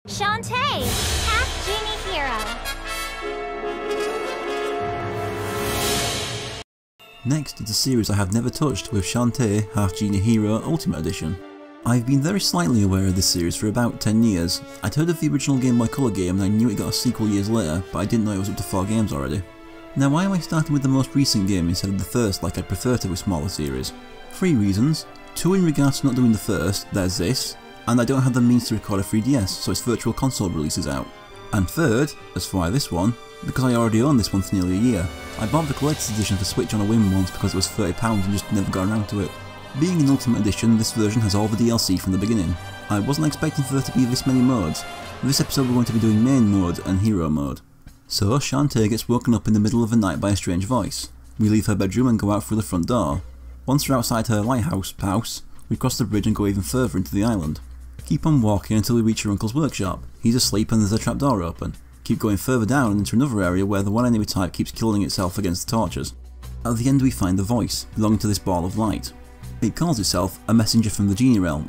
Shantae, Half-Genie Hero. Next is a series I have never touched with Shantae, Half-Genie Hero Ultimate Edition. I've been very slightly aware of this series for about 10 years. I'd heard of the original Game Boy Color game and I knew it got a sequel years later, but I didn't know it was up to 4 games already. Now why am I starting with the most recent game instead of the first like I'd prefer to with smaller series? 3 reasons. 2 in regards to not doing the first, there's this, and I don't have the means to record a 3DS, so its Virtual Console release is out. And third, as for why this one, because I already own this one for nearly a year. I bought the collector's edition for Switch on a whim once because it was £30 and just never got around to it. Being an Ultimate Edition, this version has all the DLC from the beginning. I wasn't expecting for there to be this many modes. For this episode we're going to be doing Main Mode and Hero Mode. So Shantae gets woken up in the middle of the night by a strange voice. We leave her bedroom and go out through the front door. Once we're outside her lighthouse house, we cross the bridge and go even further into the island. Keep on walking until we reach your uncle's workshop. He's asleep and there's a trapdoor open. Keep going further down into another area where the one enemy type keeps killing itself against the torches. At the end we find the voice, belonging to this ball of light. It calls itself a messenger from the genie realm.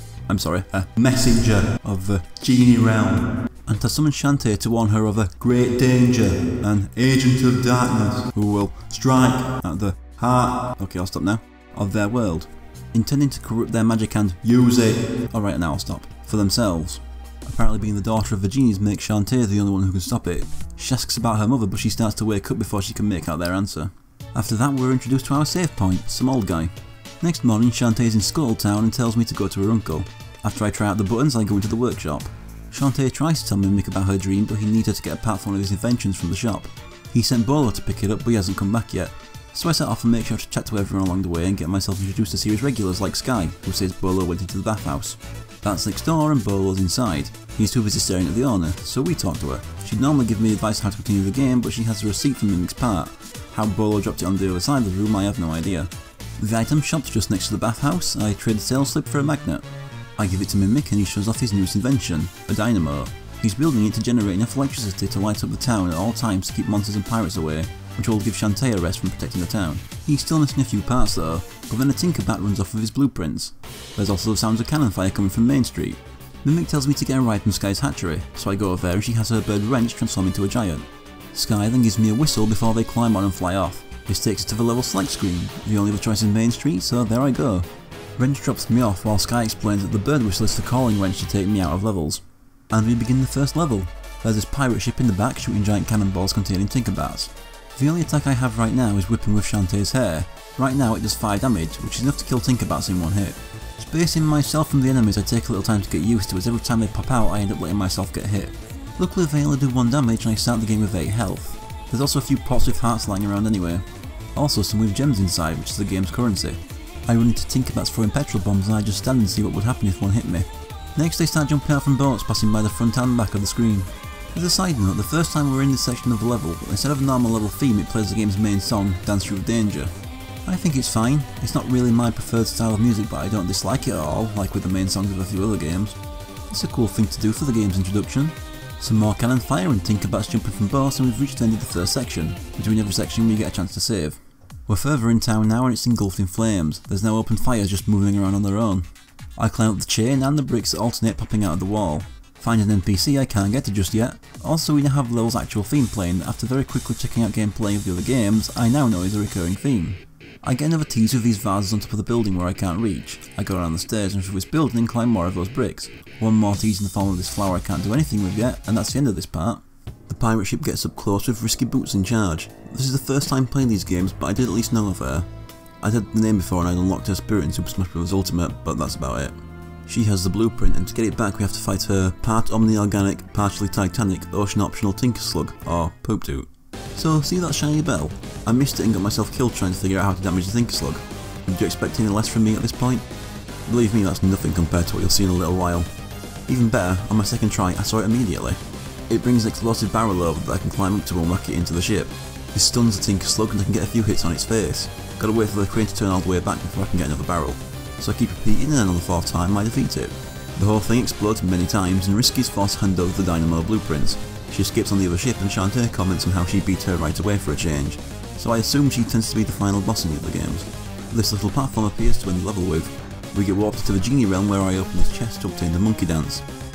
A messenger of the genie realm. And to summon Shantae to warn her of a great danger, an agent of darkness who will strike at the heart, okay I'll stop now, of their world, intending to corrupt their magic and use it, alright now I'll stop, for themselves. Apparently being the daughter of the genies makes Shantae the only one who can stop it. She asks about her mother but she starts to wake up before she can make out their answer. After that we're introduced to our save point, some old guy. Next morning Shantae is in Skull Town and tells me to go to her uncle. After I try out the buttons I go into the workshop. Shantae tries to tell Mimic about her dream but he needs her to get a part for one of his inventions from the shop. He sent Bolo to pick it up but he hasn't come back yet. So I set off and make sure to chat to everyone along the way and get myself introduced to series regulars like Sky, who says Bolo went into the bathhouse. That's next door and Bolo's inside. He's too busy staring at the owner, so we talk to her. She'd normally give me advice how to continue the game but she has a receipt from Mimic's part. How Bolo dropped it on the other side of the room I have no idea. The item shop's just next to the bathhouse. I trade the sales slip for a magnet. I give it to Mimic and he shows off his newest invention, a dynamo. He's building it to generate enough electricity to light up the town at all times to keep monsters and pirates away, which will give Shantae a rest from protecting the town. He's still missing a few parts though, but then a Tinkerbat runs off with his blueprints. There's also the sounds of cannon fire coming from Main Street. Mimic tells me to get a ride from Sky's hatchery, so I go over there and she has her bird Wrench transform into a giant. Sky then gives me a whistle before they climb on and fly off. This takes us to the level select screen. The only other choice is Main Street, so there I go. Wrench drops me off while Sky explains that the bird whistle is for calling Wrench to take me out of levels. And we begin the first level. There's this pirate ship in the back shooting giant cannonballs containing Tinkerbats. The only attack I have right now is whipping with Shantae's hair. Right now it does 5 damage, which is enough to kill Tinkerbats in one hit. Spacing myself from the enemies I take a little time to get used to, as every time they pop out I end up letting myself get hit. Luckily they only do 1 damage and I start the game with 8 health. There's also a few pots with hearts lying around anyway. Also some with gems inside, which is the game's currency. I run into Tinkerbats throwing petrol bombs and I just stand and see what would happen if one hit me. Next they start jumping out from boats passing by the front and back of the screen. As a side note, the first time we were in this section of the level, instead of a normal level theme it plays the game's main song, Dance Through Danger. I think it's fine. It's not really my preferred style of music but I don't dislike it at all, like with the main songs of a few other games. It's a cool thing to do for the game's introduction. Some more cannon fire and Tinkerbats jumping from boats and we've reached the end of the first section. Between every section we get a chance to save. We're further in town now and it's engulfed in flames. There's now open fires just moving around on their own. I climb up the chain and the bricks that alternate popping out of the wall. Find an NPC I can't get to just yet. Also we now have the level's actual theme playing. After very quickly checking out gameplay of the other games, I now know is a recurring theme. I get another tease with these vases on top of the building where I can't reach. I go around the stairs and through this building and climb more of those bricks. One more tease in the form of this flower I can't do anything with yet, and that's the end of this part. The pirate ship gets up close with Risky Boots in charge. This is the first time playing these games, but I did at least know of her. I'd heard the name before and I'd unlocked her spirit in Super Smash Bros. Ultimate, but that's about it. She has the blueprint and to get it back we have to fight her part Omni-Organic, partially Titanic, Ocean Optional Tinker Slug, or Poop Toot. So see that shiny bell? I missed it and got myself killed trying to figure out how to damage the Tinker Slug. Would you expect any less from me at this point? Believe me, that's nothing compared to what you'll see in a little while. Even better, on my second try I saw it immediately. It brings an explosive barrel over that I can climb up to and whack it into the ship. This stuns the Tinker Slug and I can get a few hits on its face. Gotta wait for the crane to turn all the way back before I can get another barrel. So I keep repeating and then on the 4th time I defeat it. The whole thing explodes many times and Risky's forced to hand over the dynamo blueprints. She escapes on the other ship and Shantae comments on how she beat her right away for a change. So I assume she tends to be the final boss in the other games. This little platform appears to end the level with. We get warped to the genie realm where I open this chest to obtain the monkey dance.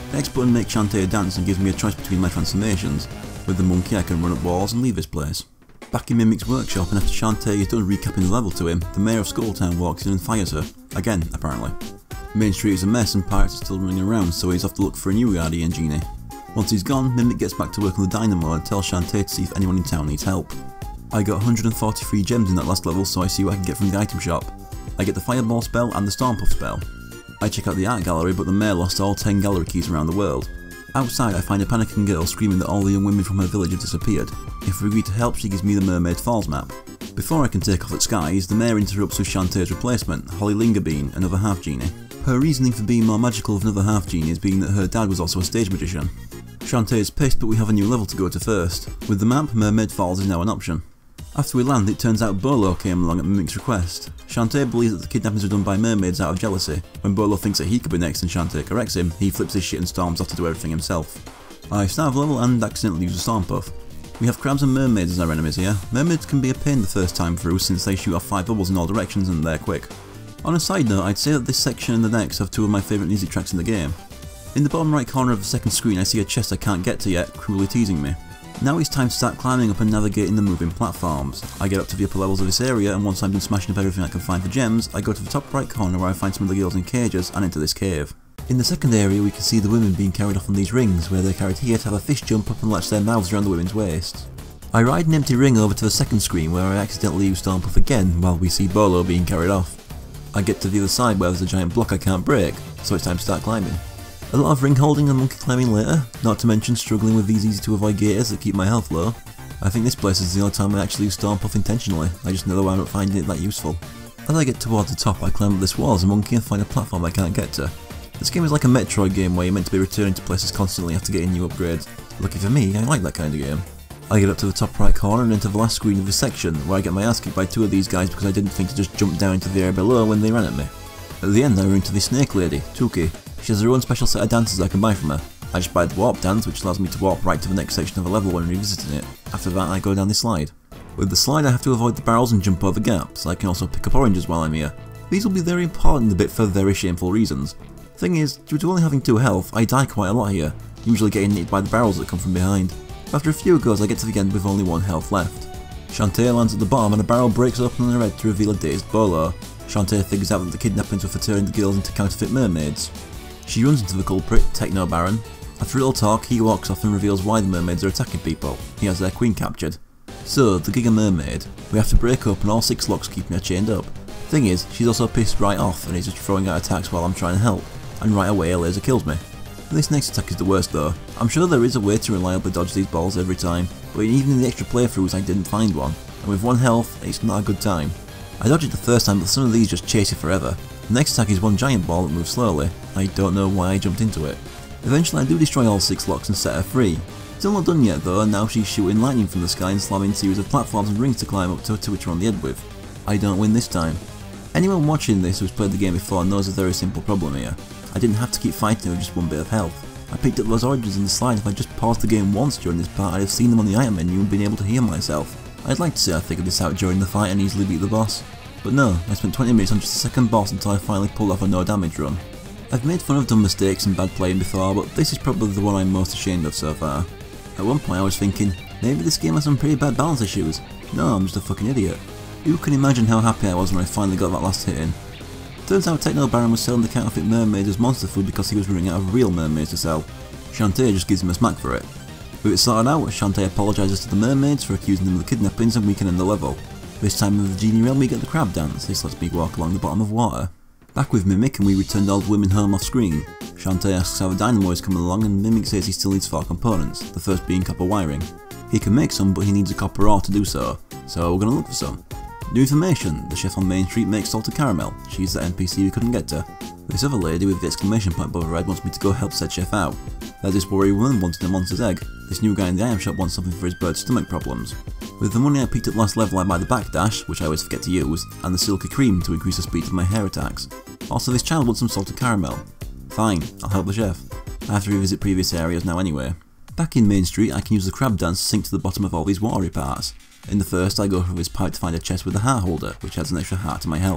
The X button makes Shantae dance and gives me a choice between my transformations. With the monkey I can run up walls and leave this place. Back in Mimic's workshop, and after Shantae is done recapping the level to him, the mayor of Skulltown walks in and fires her. Again, apparently. Main Street is a mess and pirates are still running around, so he's off to look for a new guardian genie. Once he's gone, Mimic gets back to work on the dynamo and tells Shantae to see if anyone in town needs help. I got 143 gems in that last level, so I see what I can get from the item shop. I get the Fireball spell and the Stormpuff spell. I check out the art gallery, but the mayor lost all 10 gallery keys around the world. Outside I find a panicking girl screaming that all the young women from her village have disappeared. If we agree to help, she gives me the Mermaid Falls map. Before I can take off at Skies, the mayor interrupts with Shantae's replacement, Holly Lingerbean, another half-genie. Her reasoning for being more magical than another half-genie is being that her dad was also a stage magician. Shantae is pissed, but we have a new level to go to first. With the map, Mermaid Falls is now an option. After we land, it turns out Bolo came along at Mimic's request. Shantae believes that the kidnappings were done by mermaids out of jealousy. When Bolo thinks that he could be next and Shantae corrects him, he flips his shit and storms off to do everything himself. I start the level and accidentally use a Stormpuff. We have crabs and mermaids as our enemies here. Mermaids can be a pain the first time through since they shoot off 5 bubbles in all directions and they're quick. On a side note, I'd say that this section and the next have 2 of my favourite music tracks in the game. In the bottom right corner of the second screen I see a chest I can't get to yet, cruelly teasing me. Now it's time to start climbing up and navigating the moving platforms. I get up to the upper levels of this area, and once I've been smashing up everything I can find for gems, I go to the top right corner where I find some of the girls in cages and enter this cave. In the second area we can see the women being carried off on these rings, where they're carried here to have a fish jump up and latch their mouths around the women's waists. I ride an empty ring over to the second screen where I accidentally use Stormpuff again while we see Bolo being carried off. I get to the other side where there's a giant block I can't break, so it's time to start climbing. A lot of ring holding and monkey climbing later, not to mention struggling with these easy to avoid gators that keep my health low. I think this place is the only time I actually use Stormpuff intentionally, I just never wound up finding it that useful. As I get towards the top I climb up this wall as a monkey and find a platform I can't get to. This game is like a Metroid game where you're meant to be returning to places constantly after getting new upgrades. Lucky for me, I like that kind of game. I get up to the top right corner and enter the last screen of this section, where I get my ass kicked by 2 of these guys because I didn't think to just jump down into the area below when they ran at me. At the end I run into this snake lady, Tuki. She has her own special set of dances I can buy from her. I just buy the warp dance, which allows me to warp right to the next section of a level when revisiting it. After that I go down this slide. With the slide I have to avoid the barrels and jump over gaps. I can also pick up oranges while I'm here. These will be very important in the bit for very shameful reasons. Thing is, due to only having 2 health, I die quite a lot here, usually getting hit by the barrels that come from behind. After a few goes I get to the end with only 1 health left. Shantae lands at the bottom and a barrel breaks open on her head to reveal a dazed Bolo. Shantae figures out that the kidnappings were for turning the girls into counterfeit mermaids. She runs into the culprit, Techno Baron. After a little talk, he walks off and reveals why the mermaids are attacking people. He has their queen captured. So, the Giga Mermaid, we have to break up and all 6 locks keeping her chained up. Thing is, she's also pissed right off and is just throwing out attacks while I'm trying to help, and right away a laser kills me. This next attack is the worst though. I'm sure there is a way to reliably dodge these balls every time, but even in the extra playthroughs I didn't find one, and with 1 health, it's not a good time. I dodged it the first time, but some of these just chase you forever. The next attack is 1 giant ball that moves slowly. I don't know why I jumped into it. Eventually I do destroy all 6 locks and set her free. Still not done yet though, and now she's shooting lightning from the sky and slamming a series of platforms and rings to climb up to which her on the head with. I don't win this time. Anyone watching this who's played the game before knows a very simple problem here. I didn't have to keep fighting with just 1 bit of health. I picked up those oranges in the slide. If I just paused the game once during this part I'd have seen them on the item menu and been able to heal myself. I'd like to say I figured this out during the fight and easily beat the boss. But no, I spent 20 minutes on just the second boss until I finally pulled off a no damage run. I've made fun of dumb mistakes and bad playing before, but this is probably the one I'm most ashamed of so far. At one point I was thinking, maybe this game has some pretty bad balance issues. No, I'm just a fucking idiot. Who can imagine how happy I was when I finally got that last hit in? Turns out Techno Baron was selling the counterfeit mermaids as monster food because he was running out of real mermaids to sell. Shantae just gives him a smack for it. With it sorted out, Shantae apologises to the mermaids for accusing them of the kidnappings and we can end the level. This time in the genie realm we get the crab dance. This lets me walk along the bottom of water. Back with Mimic and we return all the women home off screen. Shantae asks how the dynamo is coming along and Mimic says he still needs 4 components, the first being copper wiring. He can make some but he needs a copper ore to do so we're gonna look for some. New information, the chef on Main Street makes salted caramel. She's the NPC we couldn't get to. This other lady with the exclamation point above her head wants me to go help said chef out. There's this worried woman wanting a monster's egg. This new guy in the item shop wants something for his bird's stomach problems. With the money I picked up last level I buy the backdash, which I always forget to use, and the silky cream to increase the speed of my hair attacks. Also this child wants some salted caramel. Fine, I'll help the chef. I have to revisit previous areas now anyway. Back in Main Street I can use the crab dance to sink to the bottom of all these watery parts. In the first I go through this pipe to find a chest with a heart holder, which adds an extra heart to my health.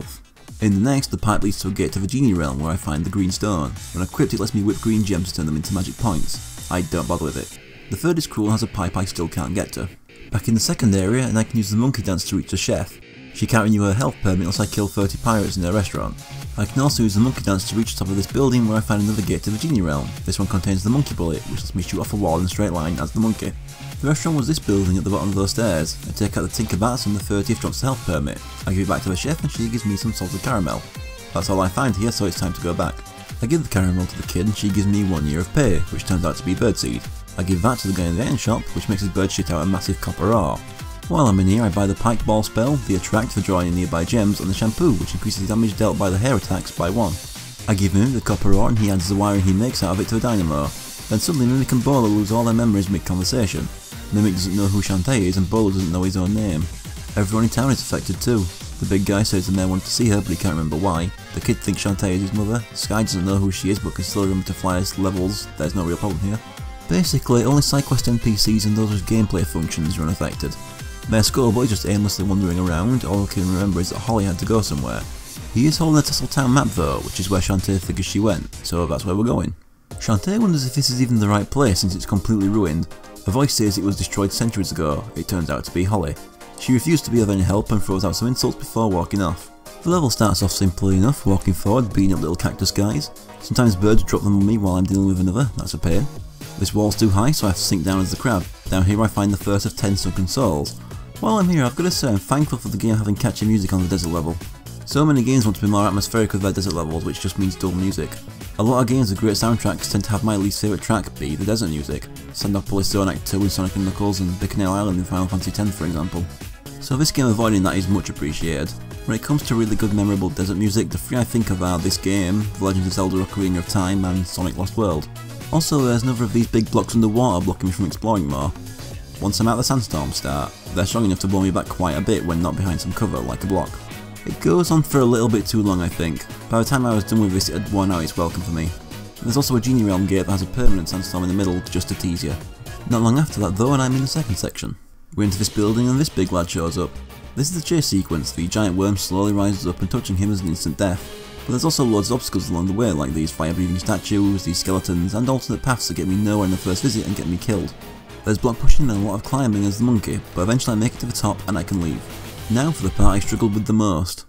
In the next, the pipe leads to a gate to the Genie realm where I find the green stone. When equipped, it lets me whip green gems to turn them into magic points. I don't bother with it. The third is cruel and has a pipe I still can't get to. Back in the second area, and I can use the monkey dance to reach the chef. She can't renew her health permit unless I kill 30 pirates in her restaurant. I can also use the monkey dance to reach the top of this building where I find another gate to the Genie realm. This one contains the monkey bullet, which lets me shoot off a wall in a straight line as the monkey. The restaurant was this building at the bottom of those stairs. I take out the Tinker Bats and the 30th drops the health permit. I give it back to the chef and she gives me some salted caramel. That's all I find here, so it's time to go back. I give the caramel to the kid and she gives me 1 year of pay, which turns out to be birdseed. I give that to the guy in the iron shop, which makes his bird shit out a massive copper ore. While I'm in here, I buy the Pike Ball spell, the Attract for drawing in nearby gems, and the Shampoo, which increases damage dealt by the hair attacks by 1. I give him the copper ore and he adds the wiring he makes out of it to a dynamo. Then suddenly Mimic and Bolo lose all their memories mid-conversation. Mimic doesn't know who Shantae is and Bolo doesn't know his own name. Everyone in town is affected too. The big guy says the mayor wanted to see her but he can't remember why. The kid thinks Shantae is his mother. Sky doesn't know who she is but can still remember to fly us levels. There's no real problem here. Basically, only side quest NPCs and those with gameplay functions are unaffected. Mayor Skullboy is just aimlessly wandering around. All I can remember is that Holly had to go somewhere. He is holding the Tasseltown map though, which is where Shantae figures she went, so that's where we're going. Shantae wonders if this is even the right place since it's completely ruined. A voice says it was destroyed centuries ago. It turns out to be Holly. She refused to be of any help and throws out some insults before walking off. The level starts off simply enough, walking forward, beating up little cactus guys. Sometimes birds drop them on me while I'm dealing with another, that's a pain. This wall's too high so I have to sink down as the crab. Down here I find the first of 10 sunken souls. While I'm here I've got to say I'm thankful for the game having catchy music on the desert level. So many games want to be more atmospheric with their desert levels, which just means dull music. A lot of games with great soundtracks tend to have my least favourite track be the desert music. Sandopolis Zone Act 2 in Sonic & Knuckles and Bicknell Island in Final Fantasy X for example. So this game avoiding that is much appreciated. When it comes to really good memorable desert music, the three I think of are this game, The Legend of Zelda Ocarina of Time and Sonic Lost World. Also there's another of these big blocks underwater blocking me from exploring more. Once I'm out the sandstorm start, they're strong enough to blow me back quite a bit when not behind some cover like a block. It goes on for a little bit too long I think. By the time I was done with this it had worn out its welcome for me. There's also a Genie Realm gate that has a permanent sandstorm in the middle just to tease you. Not long after that though and I'm in the second section. We're into this building and this big lad shows up. This is the chase sequence, the giant worm slowly rises up and touching him is an instant death. But there's also loads of obstacles along the way like these fire-breathing statues, these skeletons and alternate paths that get me nowhere in the first visit and get me killed. There's block pushing and a lot of climbing as the monkey, but eventually I make it to the top and I can leave. Now for the part I struggled with the most.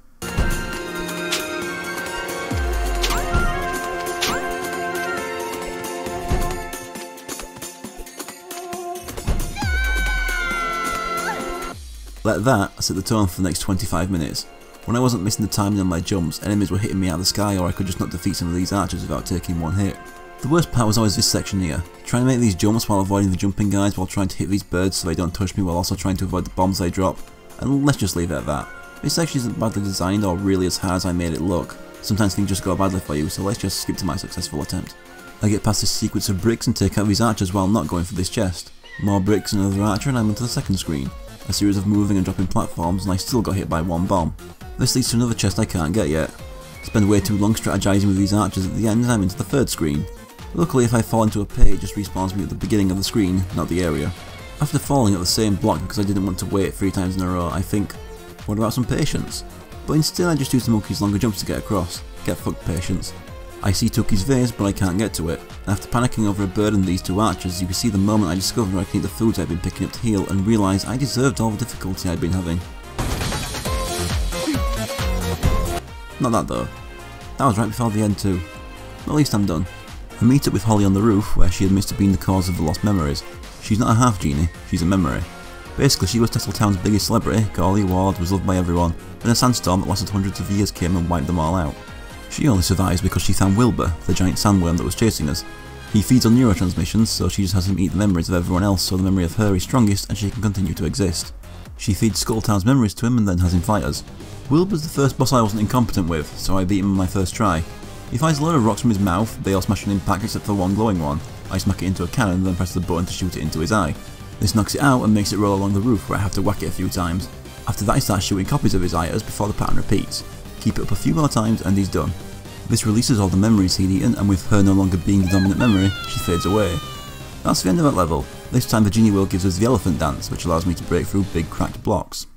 Like that, set the tone for the next 25 minutes. When I wasn't missing the timing on my jumps, enemies were hitting me out of the sky or I could just not defeat some of these archers without taking one hit. The worst part was always this section here, trying to make these jumps while avoiding the jumping guys while trying to hit these birds so they don't touch me while also trying to avoid the bombs they drop, and let's just leave it at that. This section isn't badly designed or really as hard as I made it look. Sometimes things just go badly for you, so let's just skip to my successful attempt. I get past this sequence of bricks and take out these archers while not going for this chest. More bricks and another archer and I'm onto the second screen. A series of moving and dropping platforms and I still got hit by one bomb. This leads to another chest I can't get yet. Spend way too long strategizing with these archers at the end and I'm into the third screen. Luckily if I fall into a pit it just respawns me at the beginning of the screen, not the area. After falling at the same block because I didn't want to wait 3 times in a row, I think, what about some patience? But instead I just use the monkey's longer jumps to get across. Get fucked, patience. I see Tookie's vase but I can't get to it. After panicking over a bird and these 2 archers, you can see the moment I discovered I can eat the foods I've been picking up to heal and realise I deserved all the difficulty I'd been having. Not that though. That was right before the end too. At least I'm done. I meet up with Holly on the roof where she admits to being the cause of the lost memories. She's not a half-genie, she's a memory. Basically she was Tasseltown's biggest celebrity, got all the awards, was loved by everyone, then a sandstorm that lasted hundreds of years came and wiped them all out. She only survives because she found Wilbur, the giant sandworm that was chasing us. He feeds on neurotransmissions, so she just has him eat the memories of everyone else so the memory of her is strongest and she can continue to exist. She feeds Skulltown's memories to him and then has him fight us. Wilbur's the first boss I wasn't incompetent with, so I beat him on my first try. He finds a load of rocks from his mouth, they all smash an impact except for one glowing one. I smack it into a cannon and then press the button to shoot it into his eye. This knocks it out and makes it roll along the roof where I have to whack it a few times. After that I start shooting copies of his eye at us before the pattern repeats. Keep it up a few more times and he's done. This releases all the memories he'd eaten and with her no longer being the dominant memory, she fades away. That's the end of that level. This time the Genie World gives us the elephant dance which allows me to break through big cracked blocks.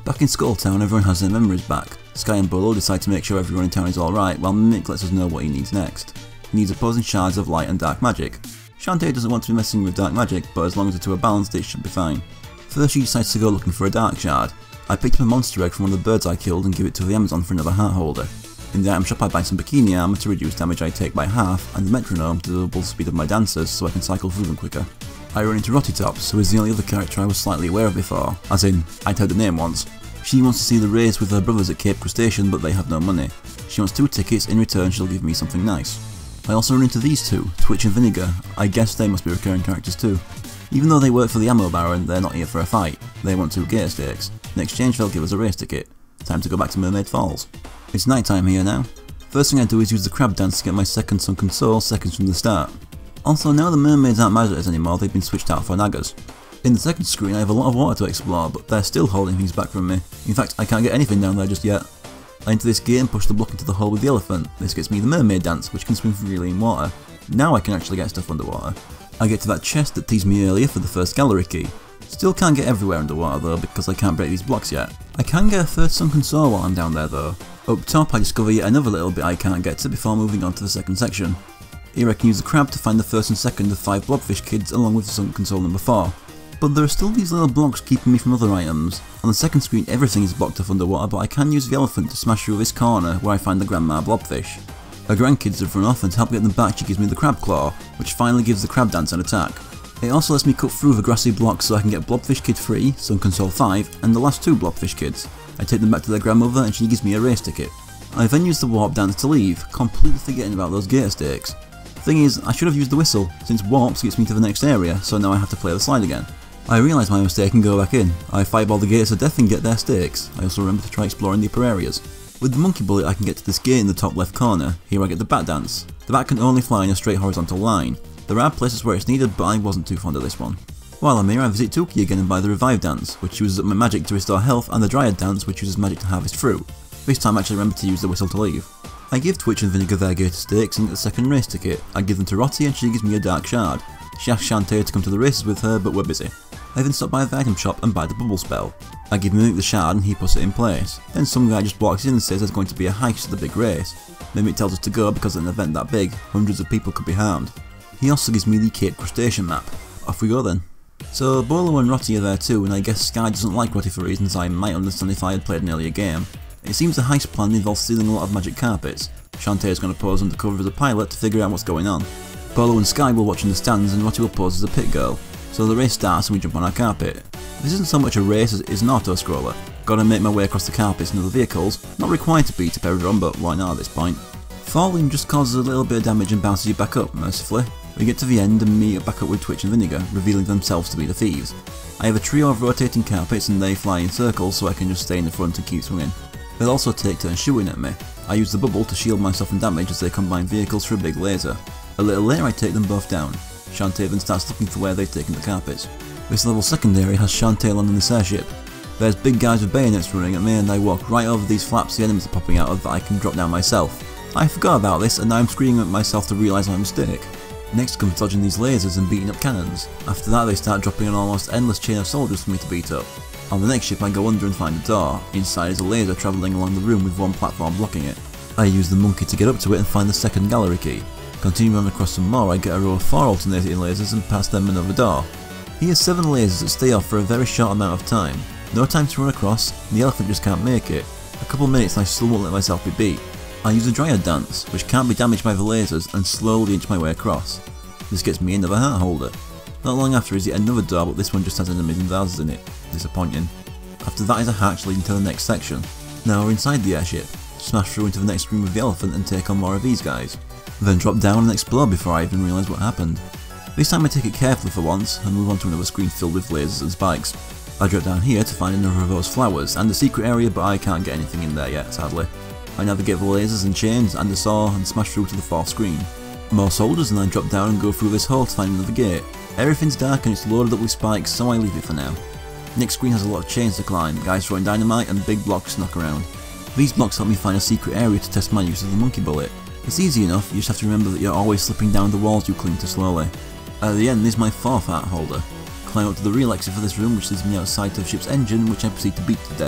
Back in Skulltown, everyone has their memories back. Sky and Bolo decide to make sure everyone in town is alright, while Mimic lets us know what he needs next. He needs opposing shards of light and dark magic. Shantae doesn't want to be messing with dark magic, but as long as the two are balanced, it should be fine. First she decides to go looking for a dark shard. I picked up a monster egg from one of the birds I killed and give it to the Amazon for another heart holder. In the item shop I buy some bikini armor to reduce damage I take by half, and the metronome to double the speed of my dancers so I can cycle through them quicker. I run into Rottitops, who is the only other character I was slightly aware of before, as in, I'd heard the name once. She wants to see the race with her brothers at Cape Crustacean, but they have no money. She wants 2 tickets, in return she'll give me something nice. I also run into these two, Twitch and Vinegar. I guess they must be recurring characters too. Even though they work for the ammo baron, they're not here for a fight. They want 2 gear stakes. In exchange they'll give us a race ticket. Time to go back to Mermaid Falls. It's night time here now. First thing I do is use the crab dance to get my second sunken soul seconds from the start. Also, now the mermaids aren't mad at us anymore, they've been switched out for nagas. In the second screen I have a lot of water to explore, but they're still holding things back from me. In fact, I can't get anything down there just yet. I enter this gear and push the block into the hole with the elephant. This gets me the mermaid dance, which can swim freely in water. Now I can actually get stuff underwater. I get to that chest that teased me earlier for the first gallery key. Still can't get everywhere underwater though, because I can't break these blocks yet. I can get a third sunken soul while I'm down there though. Up top I discover yet another little bit I can't get to before moving on to the second section. Here I can use the crab to find the first and second of 5 blobfish kids along with the sunken soul number 4. But there are still these little blocks keeping me from other items. On the second screen everything is blocked off underwater, but I can use the elephant to smash through this corner where I find the grandma blobfish. Her grandkids have run off, and to help get them back she gives me the crab claw, which finally gives the crab dance an attack. It also lets me cut through the grassy blocks so I can get blobfish kid 3, sunken soul 5, and the last 2 blobfish kids. I take them back to their grandmother and she gives me a race ticket. I then use the warp dance to leave, completely forgetting about those gator stakes. Thing is, I should have used the whistle, since warps gets me to the next area, so now I have to play the slide again. I realise my mistake and go back in. I fireball the gators to death and get their stakes. I also remember to try exploring the upper areas. With the monkey bullet I can get to this gate in the top left corner. Here I get the bat dance. The bat can only fly in a straight horizontal line. There are places where it's needed, but I wasn't too fond of this one. While I'm here I visit Tuki again and buy the revive dance, which uses up my magic to restore health, and the dryad dance, which uses magic to harvest fruit. This time I actually remember to use the whistle to leave. I give Twitch and Vinegar their gator stakes and get the second race ticket. I give them to Rotty and she gives me a dark shard. She asks Shantae to come to the races with her, but we're busy. I then stop by the item shop and buy the bubble spell. I give Mimic the shard and he puts it in place. Then some guy just walks in and says there's going to be a heist at the big race. Mimic tells us to go because at an event that big, hundreds of people could be harmed. He also gives me the Cape Crustacean map. Off we go then. So Bolo and Rotty are there too, and I guess Sky doesn't like Rotty for reasons I might understand if I had played an earlier game. It seems the heist plan involves stealing a lot of magic carpets. Shantae is going to pose undercover as a pilot to figure out what's going on. Bolo and Sky will watch in the stands and Rotty will pose as a pit girl. So the race starts and we jump on our carpet. This isn't so much a race as it is an auto-scroller. Gotta make my way across the carpets and other vehicles, not required to beat up everyone, but why not at this point. Falling just causes a little bit of damage and bounces you back up, mercifully. We get to the end and meet back up with Twitch and Vinegar, revealing themselves to be the thieves. I have a trio of rotating carpets and they fly in circles so I can just stay in the front and keep swinging. They'll also take turns shooting at me. I use the bubble to shield myself from damage as they combine vehicles for a big laser. A little later I take them both down. Shantae then starts looking for where they've taken the carpets. This level secondary has Shantae landing this airship. There's big guys with bayonets running at me and I walk right over these flaps the enemies are popping out of that I can drop down myself. I forgot about this and now I'm screaming at myself to realise my mistake. Next comes dodging these lasers and beating up cannons. After that they start dropping an almost endless chain of soldiers for me to beat up. On the next ship I go under and find a door. Inside is a laser travelling along the room with one platform blocking it. I use the monkey to get up to it and find the second gallery key. Continuing on across some more I get a row of 4 alternating lasers and pass them another door. Here's 7 lasers that stay off for a very short amount of time. No time to run across, the elephant just can't make it. A couple minutes and I still won't let myself be beat. I use a dryad dance, which can't be damaged by the lasers, and slowly inch my way across. This gets me another heart holder. Not long after is yet another door, but this one just has enemies and vases in it. Disappointing. After that is a hatch leading to the next section. Now we're inside the airship. Smash through into the next room with the elephant and take on more of these guys. Then drop down and explore before I even realise what happened. This time I take it carefully for once and move on to another screen filled with lasers and spikes. I drop down here to find another of those flowers and a secret area, but I can't get anything in there yet, sadly. I navigate the lasers and chains and a saw and smash through to the 4th screen. More soldiers and I drop down and go through this hole to find another gate. Everything's dark and it's loaded up with spikes, so I leave it for now. Next screen has a lot of chains to climb, guys throwing dynamite and big blocks to knock around. These blocks help me find a secret area to test my use of the monkey bullet. It's easy enough, you just have to remember that you're always slipping down the walls you cling to slowly. At the end is my 4th heart holder. Climb up to the real exit for this room, which leads me outside to the ship's engine, which I proceed to beat to death.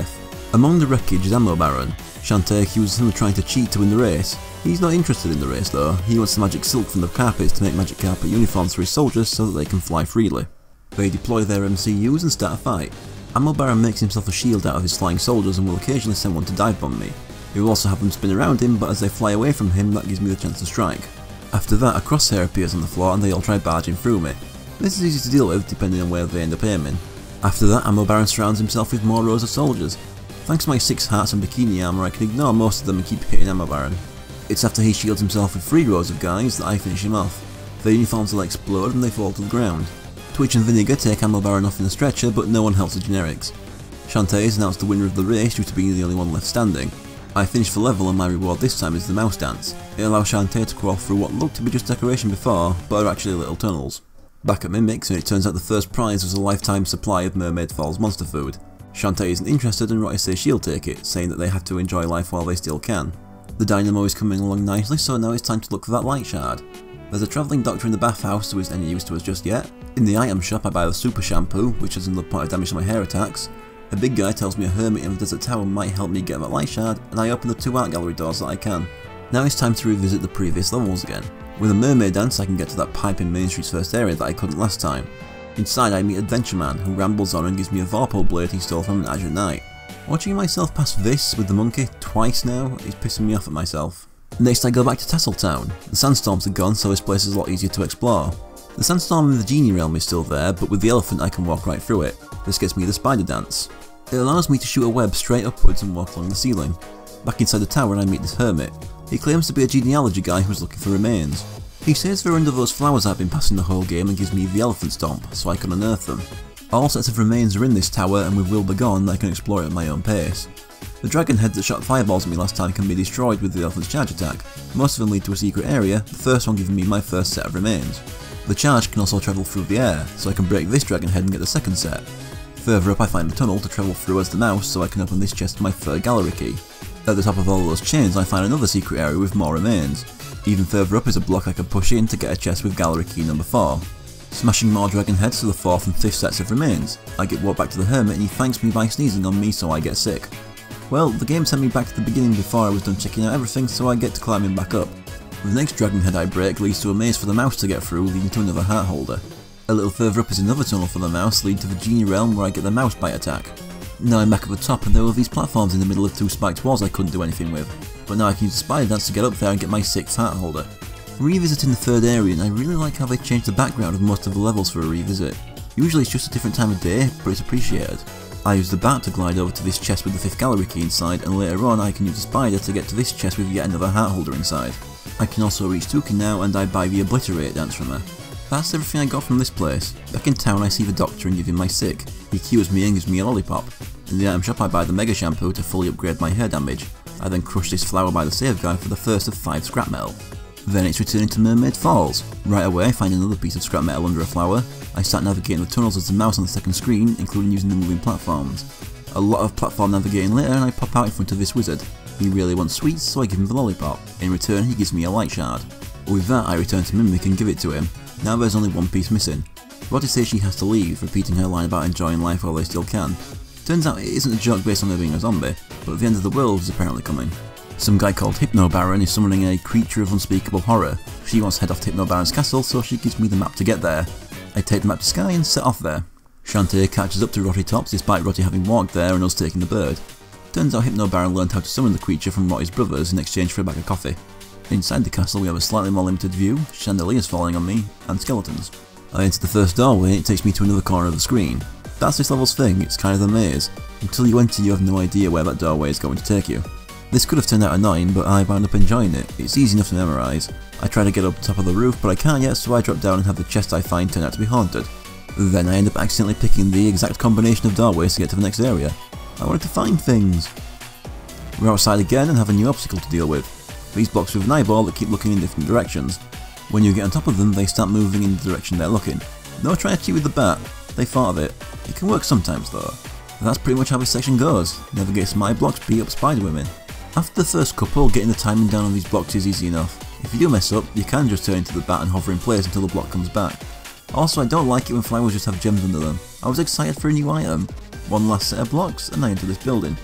Among the wreckage is Ammo Baron. Shantae accuses him of trying to cheat to win the race. He's not interested in the race though, he wants the magic silk from the carpets to make magic carpet uniforms for his soldiers so that they can fly freely. They deploy their MCUs and start a fight. Ammo Baron makes himself a shield out of his flying soldiers and will occasionally send one to dive bomb me. He will also have them spin around him, but as they fly away from him that gives me the chance to strike. After that a crosshair appears on the floor and they all try barging through me. This is easy to deal with depending on where they end up aiming. After that Ammo Baron surrounds himself with more rows of soldiers. Thanks to my 6 hearts and bikini armor I can ignore most of them and keep hitting Ammo Baron. It's after he shields himself with 3 rows of guys that I finish him off. Their uniforms will explode and they fall to the ground. Twitch and Vinegar take Ammo Baron off in a stretcher but no one helps the generics. Shantae is announced the winner of the race due to being the only one left standing. I finish the level and my reward this time is the mouse dance. It allows Shantae to crawl through what looked to be just decoration before, but are actually little tunnels. Back at Mimics and it turns out the first prize was a lifetime supply of Mermaid Falls monster food. Shantae isn't interested and Rotty says she'll take it, saying that they have to enjoy life while they still can. The dynamo is coming along nicely, so now it's time to look for that light shard. There's a travelling doctor in the bathhouse who isn't any use to us just yet. In the item shop I buy the super shampoo, which has another point of damage to my hair attacks. A big guy tells me a hermit in the desert tower might help me get that light shard, and I open the 2 art gallery doors that I can. Now it's time to revisit the previous levels again. With a mermaid dance I can get to that pipe in Main Street's first area that I couldn't last time. Inside I meet Adventure Man, who rambles on and gives me a Vorpal blade he stole from an Azure Knight. Watching myself pass this with the monkey twice now is pissing me off at myself. Next I go back to Tasseltown. The sandstorms are gone so this place is a lot easier to explore. The sandstorm in the genie realm is still there, but with the elephant I can walk right through it. This gets me the spider dance. It allows me to shoot a web straight upwards and walk along the ceiling. Back inside the tower I meet this hermit. He claims to be a genealogy guy who's looking for remains. He says they're under those flowers I've been passing the whole game and gives me the elephant stomp so I can unearth them. All sets of remains are in this tower and with Will Begone I can explore it at my own pace. The dragon head that shot fireballs at me last time can be destroyed with the elephant's charge attack. Most of them lead to a secret area, the first one giving me my first set of remains. The charge can also travel through the air, so I can break this dragon head and get the second set. Further up I find a tunnel to travel through as the mouse so I can open this chest with my third gallery key. At the top of all those chains I find another secret area with more remains. Even further up is a block I can push in to get a chest with gallery key number 4. Smashing more dragon heads to the 4th and 5th sets of remains. I get walked back to the hermit and he thanks me by sneezing on me so I get sick. Well, the game sent me back to the beginning before I was done checking out everything so I get to climbing back up. The next dragon head I break leads to a maze for the mouse to get through, leading to another heart holder. A little further up is another tunnel for the mouse leading to the genie realm where I get the mouse bite attack. Now I'm back at the top and there were these platforms in the middle of 2 spiked walls I couldn't do anything with, but now I can use the spider dance to get up there and get my 6th heart holder. Revisiting the 3rd area and I really like how they changed the background of most of the levels for a revisit. Usually it's just a different time of day, but it's appreciated. I use the bat to glide over to this chest with the 5th gallery key inside, and later on I can use the spider to get to this chest with yet another heart holder inside. I can also reach Tuki now and I buy the Obliterate dance from her. That's everything I got from this place. Back in town I see the doctor and give him my sick. He cures me and gives me a lollipop. In the item shop I buy the mega shampoo to fully upgrade my hair damage. I then crush this flower by the save guy for the first of 5 scrap metal. Then it's returning to Mermaid Falls. Right away I find another piece of scrap metal under a flower. I start navigating the tunnels as the mouse on the second screen, including using the moving platforms. A lot of platform navigating later and I pop out in front of this wizard. He really wants sweets so I give him the lollipop. In return he gives me a light shard. With that I return to Mimic and give it to him. Now there's only one piece missing. Rotty says she has to leave, repeating her line about enjoying life while they still can. Turns out it isn't a joke based on her being a zombie, but the end of the world is apparently coming. Some guy called Hypno Baron is summoning a creature of unspeakable horror. She wants to head off to Hypno Baron's castle, so she gives me the map to get there. I take the map to Sky and set off there. Shantae catches up to Rotty Tops despite Rotty having walked there and us taking the bird. Turns out Hypno Baron learned how to summon the creature from Rotty's brothers in exchange for a bag of coffee. Inside the castle we have a slightly more limited view, chandeliers falling on me, and skeletons. I enter the first doorway and it takes me to another corner of the screen. That's this level's thing, it's kind of a maze. Until you enter you have no idea where that doorway is going to take you. This could have turned out annoying, but I wound up enjoying it. It's easy enough to memorise. I try to get up top of the roof, but I can't yet, so I drop down and have the chest I find turn out to be haunted. Then I end up accidentally picking the exact combination of doorways to get to the next area. I wanted to find things. We're outside again and have a new obstacle to deal with. These blocks with an eyeball that keep looking in different directions. When you get on top of them, they start moving in the direction they're looking. No try to cheat with the bat. They thought of it. It can work sometimes though. That's pretty much how this section goes. Navigate some eye blocks, beat up spider women. After the first couple, getting the timing down on these blocks is easy enough. If you do mess up, you can just turn into the bat and hover in place until the block comes back. Also, I don't like it when flowers just have gems under them. I was excited for a new item. One last set of blocks and I enter this building.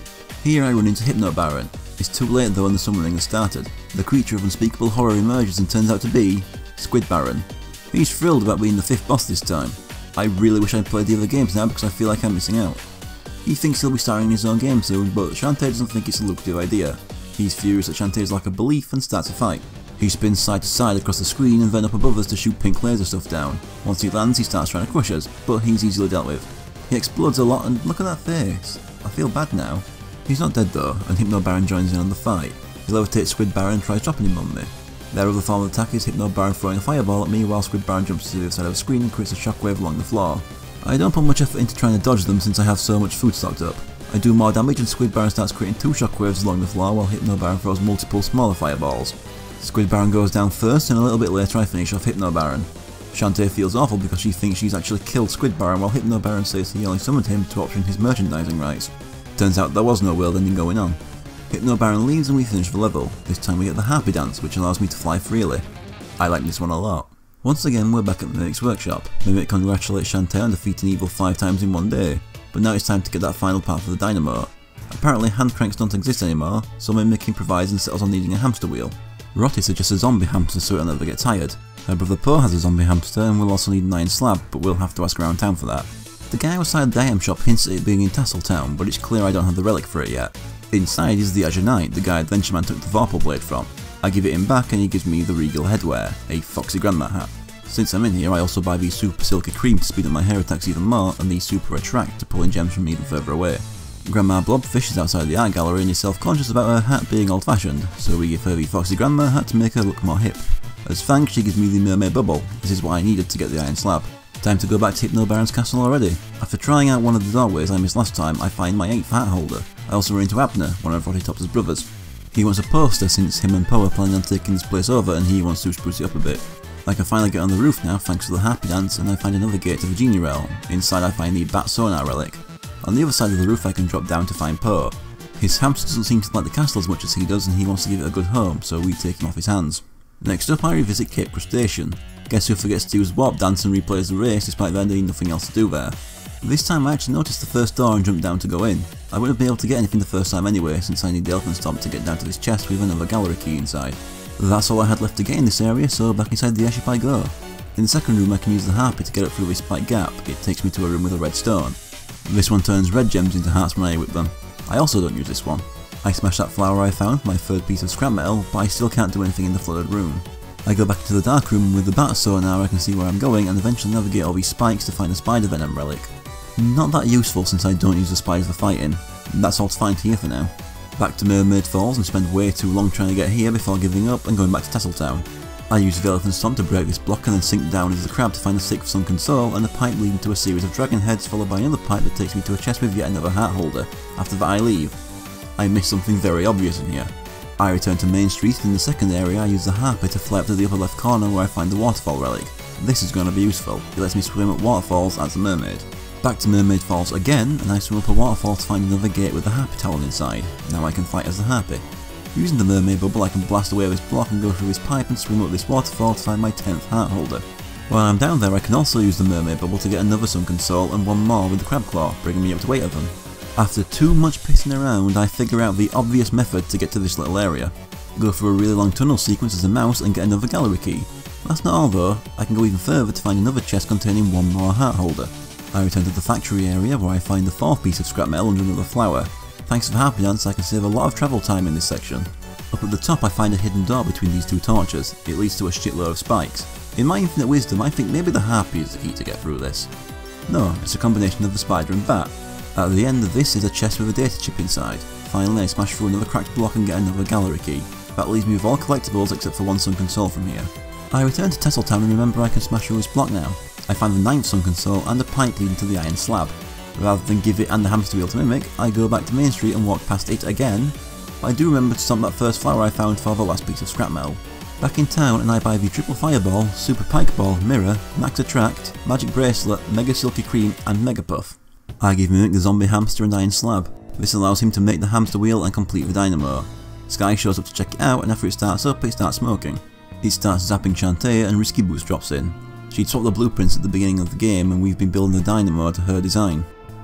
Here I run into Hypno Baron. It's too late though and the summoning has started. The creature of unspeakable horror emerges and turns out to be Squid Baron. He's thrilled about being the 5th boss this time. I really wish I'd played the other games now because I feel like I'm missing out. He thinks he'll be starring in his own game soon, but Shantae doesn't think it's a lucrative idea. He's furious that Shantae's lack of belief and starts a fight. He spins side to side across the screen and then up above us to shoot pink laser stuff down. Once he lands he starts trying to crush us, but he's easily dealt with. He explodes a lot and look at that face. I feel bad now. He's not dead though, and Hypno Baron joins in on the fight. He levitates Squid Baron and tries dropping him on me. Their other form of attack is Hypno Baron throwing a fireball at me while Squid Baron jumps to the other side of the screen and creates a shockwave along the floor. I don't put much effort into trying to dodge them since I have so much food stocked up. I do more damage and Squid Baron starts creating 2 shockwaves along the floor while Hypno Baron throws multiple smaller fireballs. Squid Baron goes down first and a little bit later I finish off Hypno Baron. Shantae feels awful because she thinks she's actually killed Squid Baron while Hypno Baron says he only summoned him to option his merchandising rights. Turns out there was no world ending going on. Hypno Baron leaves and we finish the level. This time we get the Harpy Dance, which allows me to fly freely. I like this one a lot. Once again we're back at Mimic's workshop. Mimic congratulates Shantae on defeating evil 5 times in one day, but now it's time to get that final part for the dynamo. Apparently hand cranks don't exist anymore, so Mimic improvises and settles on needing a hamster wheel. Rotty suggests a zombie hamster so it'll never get tired. Her brother Poe has a zombie hamster and will also need an iron slab, but we'll have to ask around town for that. The guy outside the item shop hints at it being in Tasseltown, but it's clear I don't have the relic for it yet. Inside is the Azure Knight, the guy Adventureman took the Vorpal Blade from. I give it him back and he gives me the Regal Headwear, a Foxy Grandma hat. Since I'm in here I also buy these super silky cream to speed up my hair attacks even more and these super attract to pull in gems from even further away. Grandma Blobfish is outside the art gallery and is self-conscious about her hat being old-fashioned, so we give her the Foxy Grandma hat to make her look more hip. As thanks she gives me the Mermaid Bubble. This is what I needed to get the iron slab. Time to go back to Hypno Baron's castle already. After trying out one of the doorways I missed last time, I find my 8th hat holder. I also run into Abner, one of Rotty Top's brothers. He wants a poster since him and Poe are planning on taking this place over and he wants to spruce it up a bit. I can finally get on the roof now thanks to the Harpy Dance and I find another gate to the Genie Realm. Inside I find the Bat Sonar relic. On the other side of the roof I can drop down to find Poe. His hamster doesn't seem to like the castle as much as he does and he wants to give it a good home, so we take him off his hands. Next up I revisit Cape Crustacean. Guess who forgets to use Warp Dance and replays the race despite there being nothing else to do there. This time I actually noticed the first door and jumped down to go in. I wouldn't have been able to get anything the first time anyway since I need the Elephant Stomp to get down to this chest with another gallery key inside. That's all I had left to get in this area, so back inside the airship I go. In the second room I can use the Harpy to get up through this spiked gap. It takes me to a room with a red stone. This one turns red gems into hearts when I whip them. I also don't use this one. I smash that flower I found, my 3rd piece of scrap metal, but I still can't do anything in the flooded room. I go back into the dark room and with the Bat Sonar I can see where I'm going and eventually navigate all these spikes to find a Spider Venom relic. Not that useful since I don't use the spiders for fighting. That's all fine here for now. Back to Mermaid Falls and spend way too long trying to get here before giving up and going back to Tasseltown. I use the Elephant Stomp to break this block and then sink down into the crab to find the 6th Sunken Soul and a pipe leading to a series of dragon heads followed by another pipe that takes me to a chest with yet another hat holder. After that I leave. I missed something very obvious in here. I return to Main Street and in the second area I use the Harpy to fly up to the upper left corner where I find the waterfall relic. This is going to be useful. It lets me swim up waterfalls as a mermaid. Back to Mermaid Falls again and I swim up a waterfall to find another gate with the Harpy Talon inside. Now I can fight as the Harpy. Using the Mermaid Bubble I can blast away this block and go through this pipe and swim up this waterfall to find my 10th heart holder. While I'm down there I can also use the Mermaid Bubble to get another Sunken Soul and one more with the Crab Claw, bringing me up to 8 of them. After too much pissing around I figure out the obvious method to get to this little area. Go through a really long tunnel sequence as a mouse and get another gallery key. That's not all though, I can go even further to find another chest containing one more heart holder. I return to the factory area where I find the 4th piece of scrap metal under another flower. Thanks to the Harpy Dance I can save a lot of travel time in this section. Up at the top I find a hidden door between these 2 torches. It leads to a shitload of spikes. In my infinite wisdom I think maybe the Harpy is the key to get through this. No, it's a combination of the spider and bat. At the end of this is a chest with a data chip inside. Finally I smash through another cracked block and get another gallery key. That leaves me with all collectibles except for one Sunken Soul from here. I return to Tasseltown and remember I can smash through this block now. I find the 9th Sunken Soul and a pipe leading to the iron slab. Rather than give it and the hamster wheel to Mimic, I go back to Main Street and walk past it again, but I do remember to stomp that first flower I found for the last piece of scrap metal. Back in town and I buy the Triple Fireball, Super Pike Ball, Mirror, Max Attract, Magic Bracelet, Mega Silky Cream and Mega Puff. I give Mimic the zombie hamster and iron slab. This allows him to make the hamster wheel and complete the dynamo. Sky shows up to check it out and after it starts up, it starts smoking. It starts zapping Shantae and Risky Boots drops in. She'd swapped the blueprints at the beginning of the game and we've been building the dynamo to her design.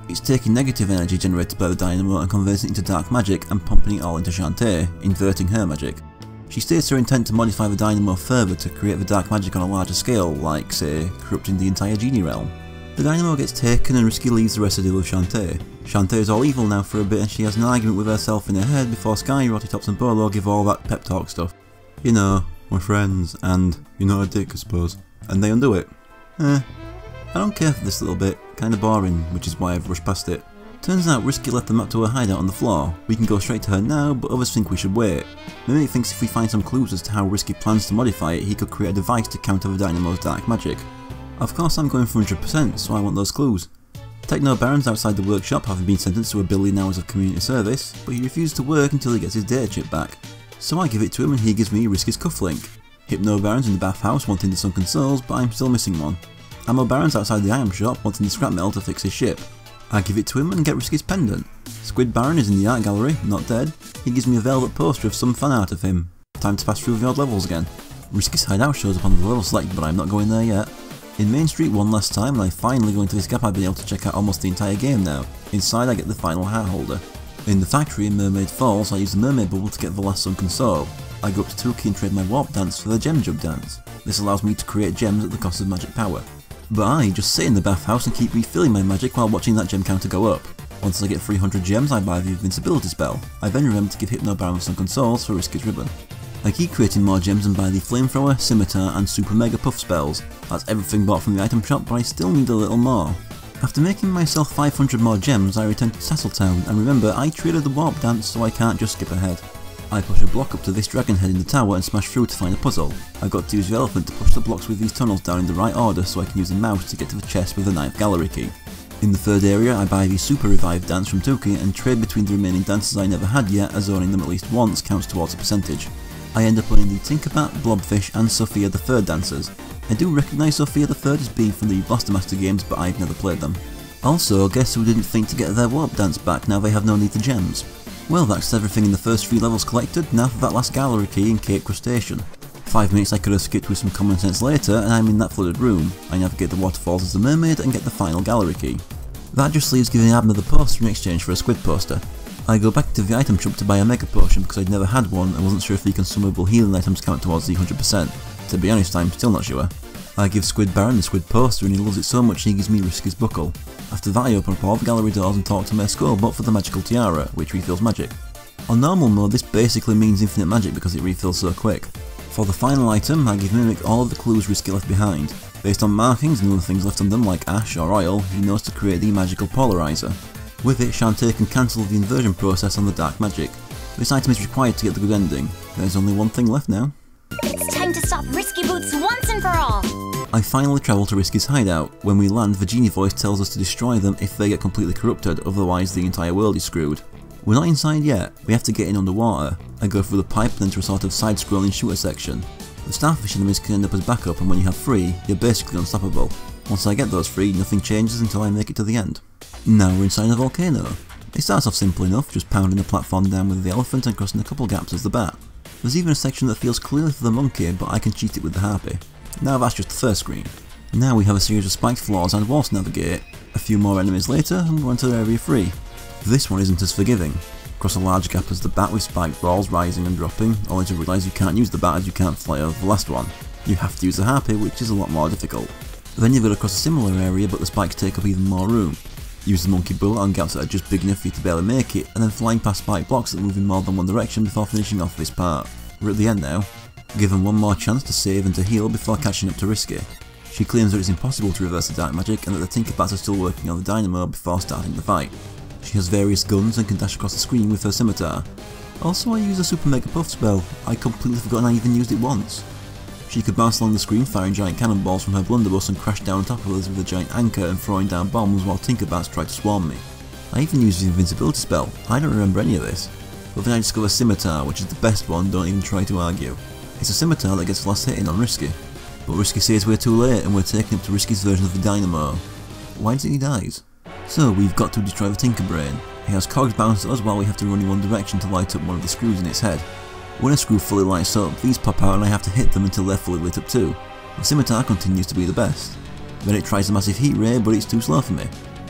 It's taking negative energy generated by the dynamo and converting it into dark magic and pumping it all into Shantae, inverting her magic. She states her intent to modify the dynamo further to create the dark magic on a larger scale, like, say, corrupting the entire genie realm. The dynamo gets taken and Risky leaves the rest to deal with Shantae. Shantae is all evil now for a bit and she has an argument with herself in her head before Sky, Rotitops and Bolo give all that pep talk stuff. You know, we're friends, and you're not a dick I suppose. And they undo it. I don't care for this little bit, kinda boring, which is why I've rushed past it. Turns out Risky left the map to her hideout on the floor. We can go straight to her now, but others think we should wait. Mimic thinks if we find some clues as to how Risky plans to modify it, he could create a device to counter the dynamo's dark magic. Of course I'm going for 100%, so I want those clues. Techno Baron's outside the workshop, having been sentenced to 1 billion hours of community service, but he refuses to work until he gets his data chip back. So I give it to him and he gives me Risky's cufflink. Hypno Baron's in the bathhouse wanting the sunken souls, but I'm still missing one. Ammo Baron's outside the item shop wanting the scrap metal to fix his ship. I give it to him and get Risky's pendant. Squid Baron is in the art gallery, not dead. He gives me a velvet poster of some fan art of him. Time to pass through the odd levels again. Risky's hideout shows up on the level select, but I'm not going there yet. In Main Street one last time and I finally go into this gap. I've been able to check out almost the entire game now. Inside I get the final hat holder. In the factory in Mermaid Falls I use the mermaid bubble to get the last sunken soul. I go up to Tuki and trade my warp dance for the gem jug dance. This allows me to create gems at the cost of magic power. But I just sit in the bathhouse and keep refilling my magic while watching that gem counter go up. Once I get 300 gems I buy the invincibility spell. I then remember to give Hypno Baron sunken souls for Risky's ribbon. I keep creating more gems and buy the Flamethrower, Scimitar and Super Mega Puff spells. That's everything bought from the item shop, but I still need a little more. After making myself 500 more gems I return to Tasseltown, and remember I traded the warp dance so I can't just skip ahead. I push a block up to this dragon head in the tower and smash through to find a puzzle. I've got to use the elephant to push the blocks with these tunnels down in the right order so I can use the mouse to get to the chest with the 9th gallery key. In the third area I buy the Super Revive dance from Tuki and trade between the remaining dances I never had yet, as owning them at least once counts towards a percentage. I end up owning the Tinkerbat, Blobfish and Sophia the Third dancers. I do recognise Sophia the Third as being from the Blaster Master games, but I've never played them. Also, guess who didn't think to get their warp dance back now they have no need for gems? Well, that's everything in the first 3 levels collected, now for that last gallery key in Cape Crustacean. 5 minutes I could have skipped with some common sense later and I'm in that flooded room. I navigate the waterfalls as the mermaid and get the final gallery key. That just leaves giving Abner the poster in exchange for a squid poster. I go back to the item shop to buy a mega potion because I'd never had one and wasn't sure if the consumable healing items count towards the 100%. To be honest, I'm still not sure. I give Squid Baron the squid poster and he loves it so much he gives me Risky's buckle. After that I open up all the gallery doors and talk to my Skullbot for the magical tiara, which refills magic. On normal mode this basically means infinite magic because it refills so quick. For the final item I give Mimic all of the clues Risky left behind. Based on markings and other things left on them like ash or oil, he knows to create the magical polarizer. With it, Shantae can cancel the inversion process on the dark magic. This item is required to get the good ending. There's only one thing left now. It's time to stop Risky Boots once and for all! I finally travel to Risky's hideout. When we land, the genie voice tells us to destroy them if they get completely corrupted, otherwise the entire world is screwed. We're not inside yet, we have to get in underwater. I go through the pipe and enter a sort of side-scrolling shooter section. The starfish enemies can end up as backup, and when you have 3, you're basically unstoppable. Once I get those 3, nothing changes until I make it to the end. Now we're inside a volcano. It starts off simple enough, just pounding the platform down with the elephant and crossing a couple gaps as the bat. There's even a section that feels clearly for the monkey, but I can cheat it with the harpy. Now that's just the first screen. Now we have a series of spiked floors and walls to navigate. A few more enemies later and we're onto area 3. This one isn't as forgiving. Cross a large gap as the bat with spiked walls rising and dropping, only to realise you can't use the bat as you can't fly over the last one. You have to use the harpy, which is a lot more difficult. Then you've got to cross a similar area, but the spikes take up even more room. Use the monkey bullet on gaps that are just big enough for you to barely make it, and then flying past spiked blocks that move in more than one direction before finishing off this part. We're at the end now. Given one more chance to save and to heal before catching up to Risky. She claims that it's impossible to reverse the dark magic and that the Tinkerbats are still working on the dynamo before starting the fight. She has various guns and can dash across the screen with her scimitar. Also, I use a Super Mega Puff spell. I completely forgot I even used it once. She could bounce along the screen firing giant cannonballs from her blunderbuss and crash down on top of us with a giant anchor and throwing down bombs while Tinkerbats tried to swarm me. I even used the invincibility spell. I don't remember any of this. But then I discover Scimitar, which is the best one, don't even try to argue. It's a scimitar that gets the last hit in on Risky. But Risky says we're too late and we're taking up to Risky's version of the dynamo. Why does he dies? So we've got to destroy the Tinkerbrain. He has cogs bounced at us while we have to run in one direction to light up one of the screws in its head. When a screw fully lights up, these pop out and I have to hit them until they're fully lit up too. The scimitar continues to be the best. Then it tries a massive heat ray, but it's too slow for me.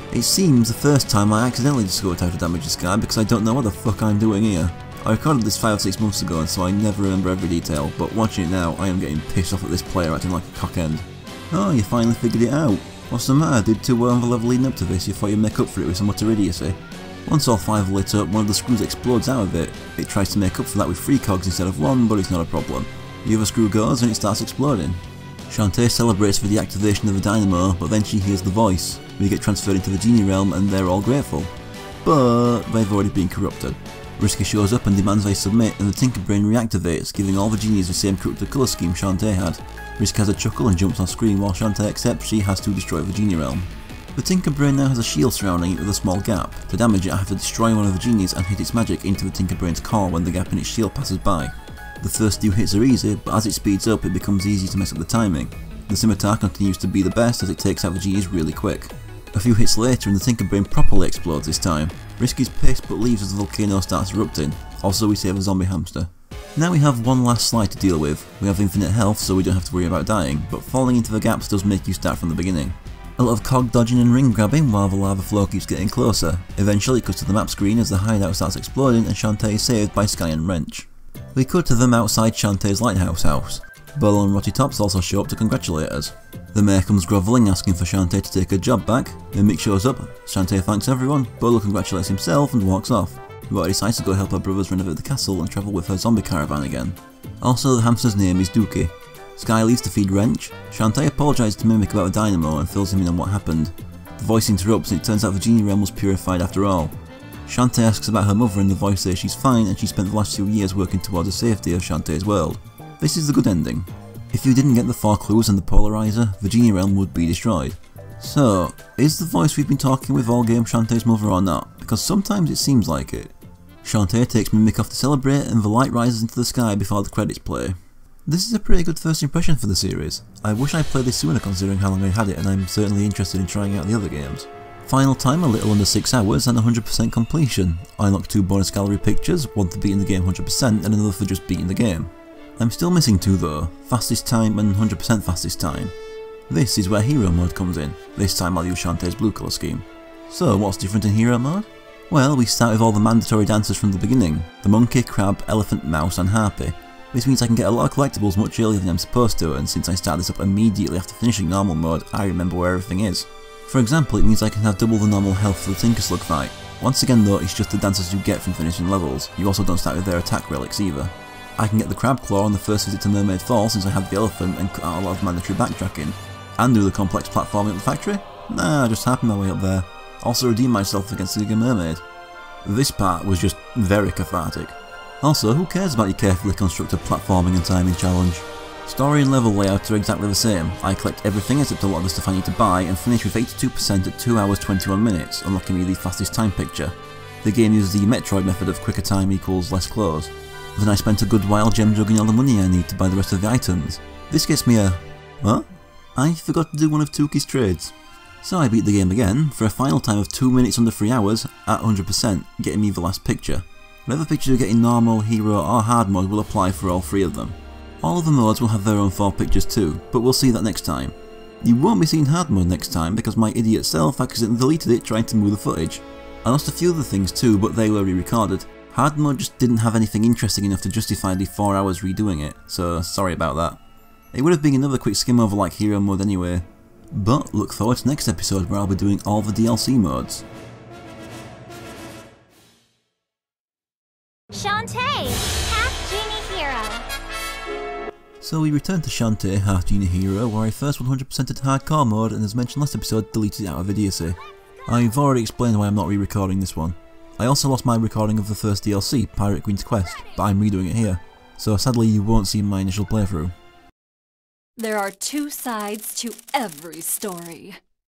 It seems the first time I accidentally discovered how to damage this guy because I don't know what the fuck I'm doing here. I recorded this 5 or 6 months ago and so I never remember every detail, but watching it now I am getting pissed off at this player acting like a cockend. Oh, you finally figured it out. What's the matter? Did too well on the level leading up to this, you thought you'd make up for it with some utter idiocy. Once all 5 are lit up, one of the screws explodes out of it. It tries to make up for that with 3 cogs instead of 1, but it's not a problem. The other screw goes and it starts exploding. Shantae celebrates for the activation of the dynamo, but then she hears the voice. We get transferred into the genie realm and they're all grateful. But they've already been corrupted. Risky shows up and demands they submit, and the Tinker Brain reactivates, giving all the genies the same corrupted colour scheme Shantae had. Risky has a chuckle and jumps off screen while Shantae accepts she has to destroy the genie realm. The Tinker Brain now has a shield surrounding it with a small gap. To damage it I have to destroy one of the genies and hit its magic into the Tinker Brain's core when the gap in its shield passes by. The first few hits are easy, but as it speeds up it becomes easy to mess up the timing. The scimitar continues to be the best as it takes out the genies really quick. A few hits later and the Tinker Brain properly explodes this time. Risky's pissed but leaves as the volcano starts erupting. Also we save a zombie hamster. Now we have one last slide to deal with. We have infinite health so we don't have to worry about dying, but falling into the gaps does make you start from the beginning. A lot of cog dodging and ring grabbing while the lava flow keeps getting closer. Eventually it cuts to the map screen as the hideout starts exploding and Shantae is saved by Sky and Wrench. We cut to them outside Shantae's lighthouse house. Bolo and Rotty Tops also show up to congratulate us. The mayor comes grovelling asking for Shantae to take her job back. Mimic shows up, Shantae thanks everyone, Bolo congratulates himself and walks off. Rotty decides to go help her brothers renovate the castle and travel with her zombie caravan again. Also the hamster's name is Dookie. Sky leaves to feed Wrench. Shantae apologises to Mimic about the dynamo and fills him in on what happened. The voice interrupts and it turns out the genie realm was purified after all. Shantae asks about her mother and the voice says she's fine and she spent the last few years working towards the safety of Shantae's world. This is the good ending. If you didn't get the 4 clues and the polarizer, the genie realm would be destroyed. So, is the voice we've been talking with all game Shantae's mother or not? Because sometimes it seems like it. Shantae takes Mimic off to celebrate and the light rises into the sky before the credits play. This is a pretty good first impression for the series. I wish I played this sooner considering how long I had it and I'm certainly interested in trying out the other games. Final time a little under 6 hours and 100% completion. I unlocked 2 bonus gallery pictures, one for beating the game 100% and another for just beating the game. I'm still missing 2 though, fastest time and 100% fastest time. This is where hero mode comes in. This time I'll use Shantae's blue colour scheme. So what's different in hero mode? Well, we start with all the mandatory dancers from the beginning. The monkey, crab, elephant, mouse and harpy. This means I can get a lot of collectibles much earlier than I'm supposed to, and since I start this up immediately after finishing normal mode, I remember where everything is. For example, it means I can have double the normal health for the Tinker Slug fight. Once again though, it's just the dancers you get from finishing levels. You also don't start with their attack relics either. I can get the crab claw on the first visit to Mermaid Falls since I have the elephant and cut out a lot of mandatory backtracking. And do the complex platforming at the factory? Nah, just happen my way up there. Also redeem myself against the Giga Mermaid. This part was just very cathartic. Also, who cares about your carefully constructed platforming and timing challenge? Story and level layout are exactly the same. I collect everything except a lot of the stuff I need to buy and finish with 82% at 2 hours 21 minutes, unlocking me the fastest time picture. The game uses the Metroid method of quicker time equals less close. Then I spent a good while gem jugging all the money I need to buy the rest of the items. This gets me a... what? I forgot to do one of Tookie's trades. So I beat the game again, for a final time of 2 minutes under 3 hours, at 100%, getting me the last picture. Whatever picture you get in normal, hero or hard mode will apply for all 3 of them. All of the modes will have their own 4 pictures too, but we'll see that next time. You won't be seeing hard mode next time because my idiot self accidentally deleted it trying to move the footage. I lost a few other things too, but they were re-recorded. Hard mode just didn't have anything interesting enough to justify the 4 hours redoing it, so sorry about that. It would have been another quick skim over like hero mode anyway. But look forward to next episode where I'll be doing all the DLC modes. Shantae, Half-Genie Hero. So we return to Shantae, Half-Genie Hero, where I first 100%ed hardcore mode and as mentioned last episode deleted it out of idiocy. I've already explained why I'm not re-recording this one. I also lost my recording of the first DLC, Pirate Queen's Quest, but I'm redoing it here, so sadly you won't see my initial playthrough. There are 2 sides to every story.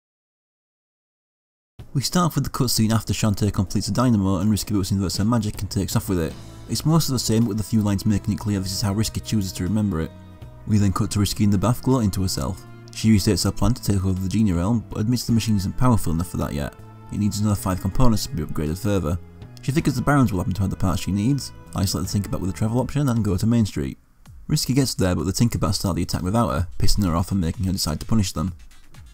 We start off with the cutscene after Shantae completes the dynamo and Risky Boots inverts her magic and takes off with it. It's most of the same but with a few lines making it clear this is how Risky chooses to remember it. We then cut to Risky in the bath gloating to herself. She restates her plan to take over the genie realm but admits the machine isn't powerful enough for that yet. It needs another 5 components to be upgraded further. She figures the Barons will happen to have the parts she needs, isolate the Tinkerbat with a travel option and go to Main Street. Risky gets there but the Tinkerbats start the attack without her, pissing her off and making her decide to punish them.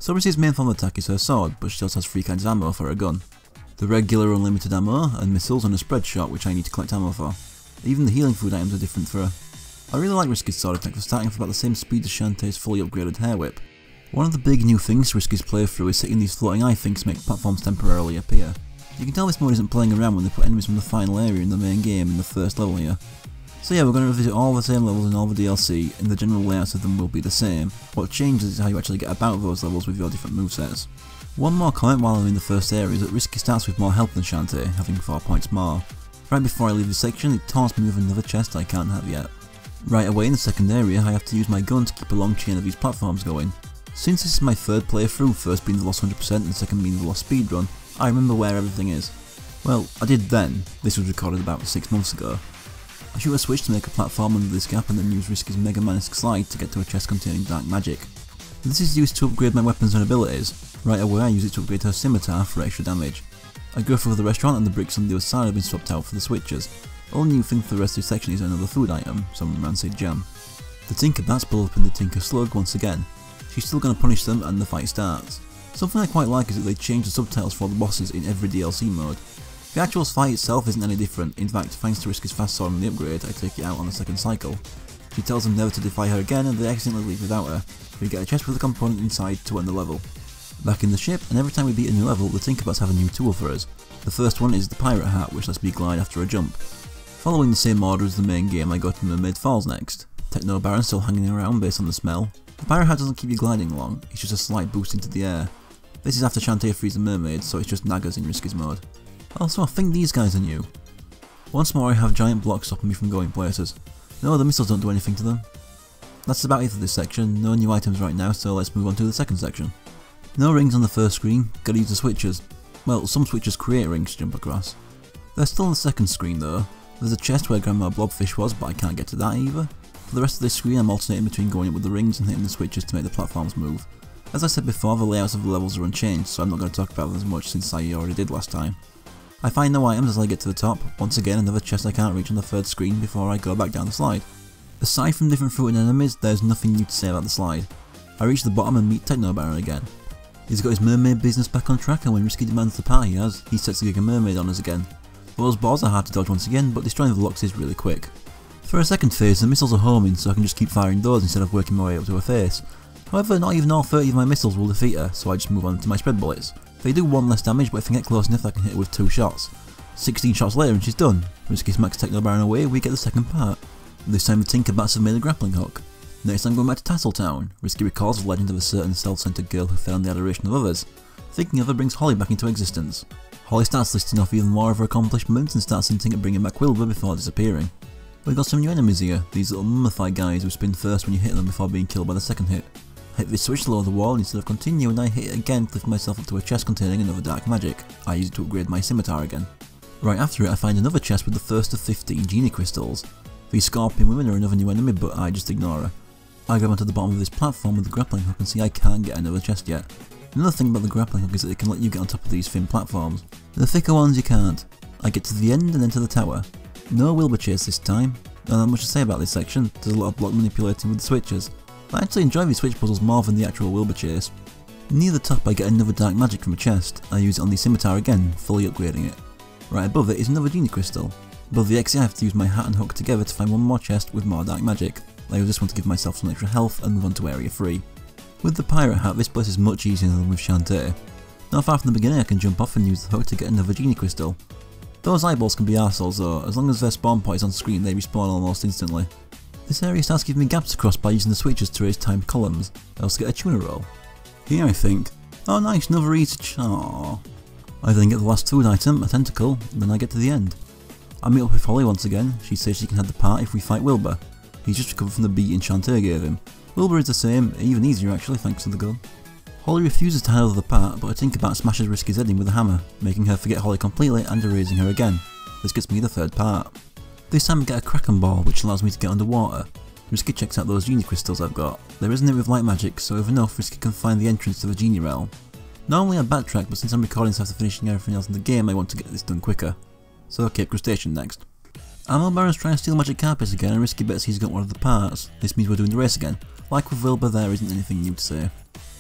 So Risky's main form of attack is her sword, but she also has 3 kinds of ammo for her gun. The regular unlimited ammo, and missiles, and a spread shot which I need to collect ammo for. Even the healing food items are different for her. I really like Risky's sword attack for starting off about the same speed as Shantae's fully upgraded hair whip. One of the big new things to Risky's playthrough is hitting these floating eye things to make platforms temporarily appear. You can tell this mode isn't playing around when they put enemies from the final area in the main game in the first level here. So yeah, we're going to revisit all the same levels in all the DLC, and the general layouts of them will be the same. What changes is how you actually get about those levels with your different movesets. One more comment while I'm in the first area is that Risky starts with more health than Shantae, having 4 points more. Right before I leave this section, it taunts me with another chest I can't have yet. Right away in the second area, I have to use my gun to keep a long chain of these platforms going. Since this is my third playthrough, first being the lost 100% and second being the lost speedrun, I remember where everything is. Well, I did then. This was recorded about 6 months ago. I shoot a switch to make a platform under this gap and then use Risky's Mega Man-esque slide to get to a chest containing dark magic. This is used to upgrade my weapons and abilities. Right away I use it to upgrade her scimitar for extra damage. I go through the restaurant and the bricks on the other side have been swapped out for the switches. Only new thing for the rest of this section is another food item, some rancid jam. The Tinker Bats pull up in the Tinker Slug once again. She's still going to punish them and the fight starts. Something I quite like is that they change the subtitles for all the bosses in every DLC mode. The actual fight itself isn't any different. In fact, thanks to Risky's fast sword and the upgrade, I take it out on the second cycle. She tells them never to defy her again and they accidentally leave without her. We get a chest with a component inside to end the level. Back in the ship, and every time we beat a new level, the Tinkerbats have a new tool for us. The first one is the Pirate Hat, which lets me glide after a jump. Following the same order as the main game, I go to Mermaid Falls next. Techno Baron still hanging around based on the smell. The Pirate Hat doesn't keep you gliding long, it's just a slight boost into the air. This is after Shantae frees the mermaid, so it's just naggers in Risky's mode. Also, I think these guys are new. Once more I have giant blocks stopping me from going places. No, the missiles don't do anything to them. That's about it for this section, no new items right now, so let's move on to the second section. No rings on the first screen, gotta use the switches. Well, some switches create rings to jump across. They're still on the second screen though. There's a chest where Grandma Blobfish was, but I can't get to that either. For the rest of this screen I'm alternating between going up with the rings and hitting the switches to make the platforms move. As I said before, the layouts of the levels are unchanged, so I'm not going to talk about them as much since I already did last time. I find no items as I get to the top, once again another chest I can't reach on the third screen before I go back down the slide. Aside from different fruit and enemies, there's nothing new to say about the slide. I reach the bottom and meet Techno Baron again. He's got his mermaid business back on track, and when Risky demands the part he has, he sets the Giga Mermaid on us again. Those balls are hard to dodge once again, but destroying the blocks is really quick. For a second phase, the missiles are homing, so I can just keep firing those instead of working my way up to her face. However, not even all 30 of my missiles will defeat her, so I just move on to my spread bullets. They do 1 less damage, but if I get close enough I can hit her with 2 shots. 16 shots later and she's done. Risky smacks Techno Baron away, we get the second part. This time the Tinker Bats have made a grappling hook. Next I'm going back to Tasseltown. Risky recalls the legend of a certain self-centered girl who fell in the adoration of others. Thinking of her brings Holly back into existence. Holly starts listing off even more of her accomplishments and starts hinting at bringing back Wilbur before disappearing. We've got some new enemies here, these little mummified guys who spin first when you hit them before being killed by the second hit. I hit this switch to lower the wall instead of continue and I hit it again to lift myself up to a chest containing another dark magic. I use it to upgrade my scimitar again. Right after it I find another chest with the first of 15 genie crystals. These scorpion women are another new enemy but I just ignore her. I go onto the bottom of this platform with the grappling hook and see I can't get another chest yet. Another thing about the grappling hook is that it can let you get on top of these thin platforms. The thicker ones you can't. I get to the end and then to the tower. No Wilbur chase this time. Not much to say about this section, there's a lot of block manipulating with the switches. I actually enjoy these switch puzzles more than the actual Wilbur chase. Near the top I get another dark magic from a chest. I use it on the scimitar again, fully upgrading it. Right above it is another genie crystal. Above the exit I have to use my hat and hook together to find one more chest with more dark magic. I use this one to give myself some extra health and move on to area 3. With the pirate hat this place is much easier than with Shantae. Not far from the beginning I can jump off and use the hook to get another genie crystal. Those eyeballs can be arseholes though, as long as their spawn point is on screen they respawn almost instantly. This area starts giving me gaps across by using the switches to raise timed columns. I also get a tuna roll. Here I think, oh nice, another easy aww. I then get the last food item, a tentacle, and then I get to the end. I meet up with Holly once again. She says she can have the part if we fight Wilbur. He's just recovered from the beating Shantae gave him. Wilbur is the same, even easier actually thanks to the gun. Holly refuses to handle the part, but a Tinkerbat smashes Risky's head in with a hammer, making her forget Holly completely and erasing her again. This gets me the third part. This time I get a Kraken ball which allows me to get underwater. Risky checks out those genie crystals I've got. There isn't it with light magic, so if enough Risky can find the entrance to the genie realm. Normally I backtrack, but since I'm recording this after finishing everything else in the game I want to get this done quicker. So Cape Crustacean next. Ammo Baron's trying to steal magic carpets again and Risky bets he's got one of the parts. This means we're doing the race again. Like with Wilbur there isn't anything new to say.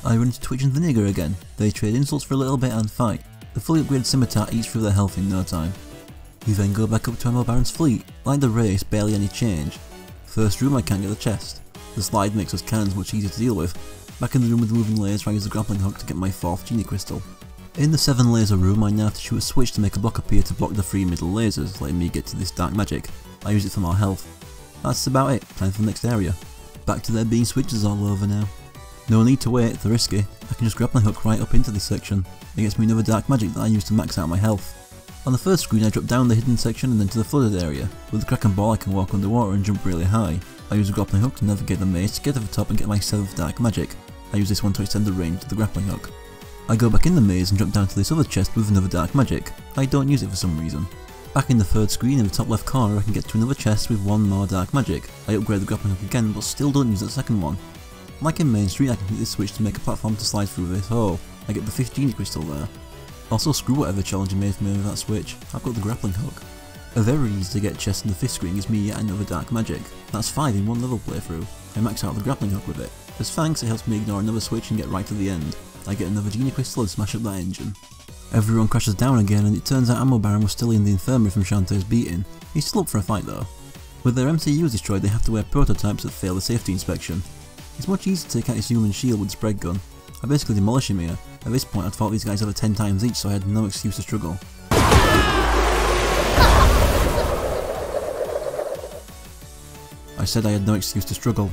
I run into Twitch and Vinegar again. They trade insults for a little bit and fight. The fully upgraded Scimitar eats through their health in no time. We then go back up to Ammo Baron's fleet. Like the race, barely any change. First room I can't get the chest. The slide makes those cannons much easier to deal with. Back in the room with the moving laser I use the grappling hook to get my 4th genie crystal. In the 7 laser room I now have to shoot a switch to make a block appear to block the 3 middle lasers, letting me get to this dark magic. I use it for more health. That's about it, time for the next area. Back to there being switches all over now. No need to wait, they're risky. I can just grab my hook right up into this section. It gets me another dark magic that I use to max out my health. On the first screen I drop down the hidden section and then to the flooded area. With the Kraken ball I can walk underwater and jump really high. I use a grappling hook to navigate the maze to get to the top and get my 7th dark magic. I use this one to extend the range of the grappling hook. I go back in the maze and jump down to this other chest with another dark magic. I don't use it for some reason. Back in the 3rd screen in the top left corner I can get to another chest with 1 more dark magic. I upgrade the grappling hook again but still don't use that second one. Like in Main Street I can hit this switch to make a platform to slide through this hole. I get the 5th genie crystal there. Also screw whatever challenge you made for me with that switch, I've got the grappling hook. A very easy to get chest in the 5th screen gives me yet another dark magic. That's 5 in one level playthrough. I max out the grappling hook with it. As thanks it helps me ignore another switch and get right to the end. I get another genie crystal and smash up that engine. Everyone crashes down again and it turns out Ammo Baron was still in the infirmary from Shantae's beating. He's still up for a fight though. With their MCUs destroyed they have to wear prototypes that fail the safety inspection. It's much easier to take out his human shield with the spread gun. I basically demolish him here. At this point I'd fought these guys over 10 times each so I had no excuse to struggle. I said I had no excuse to struggle.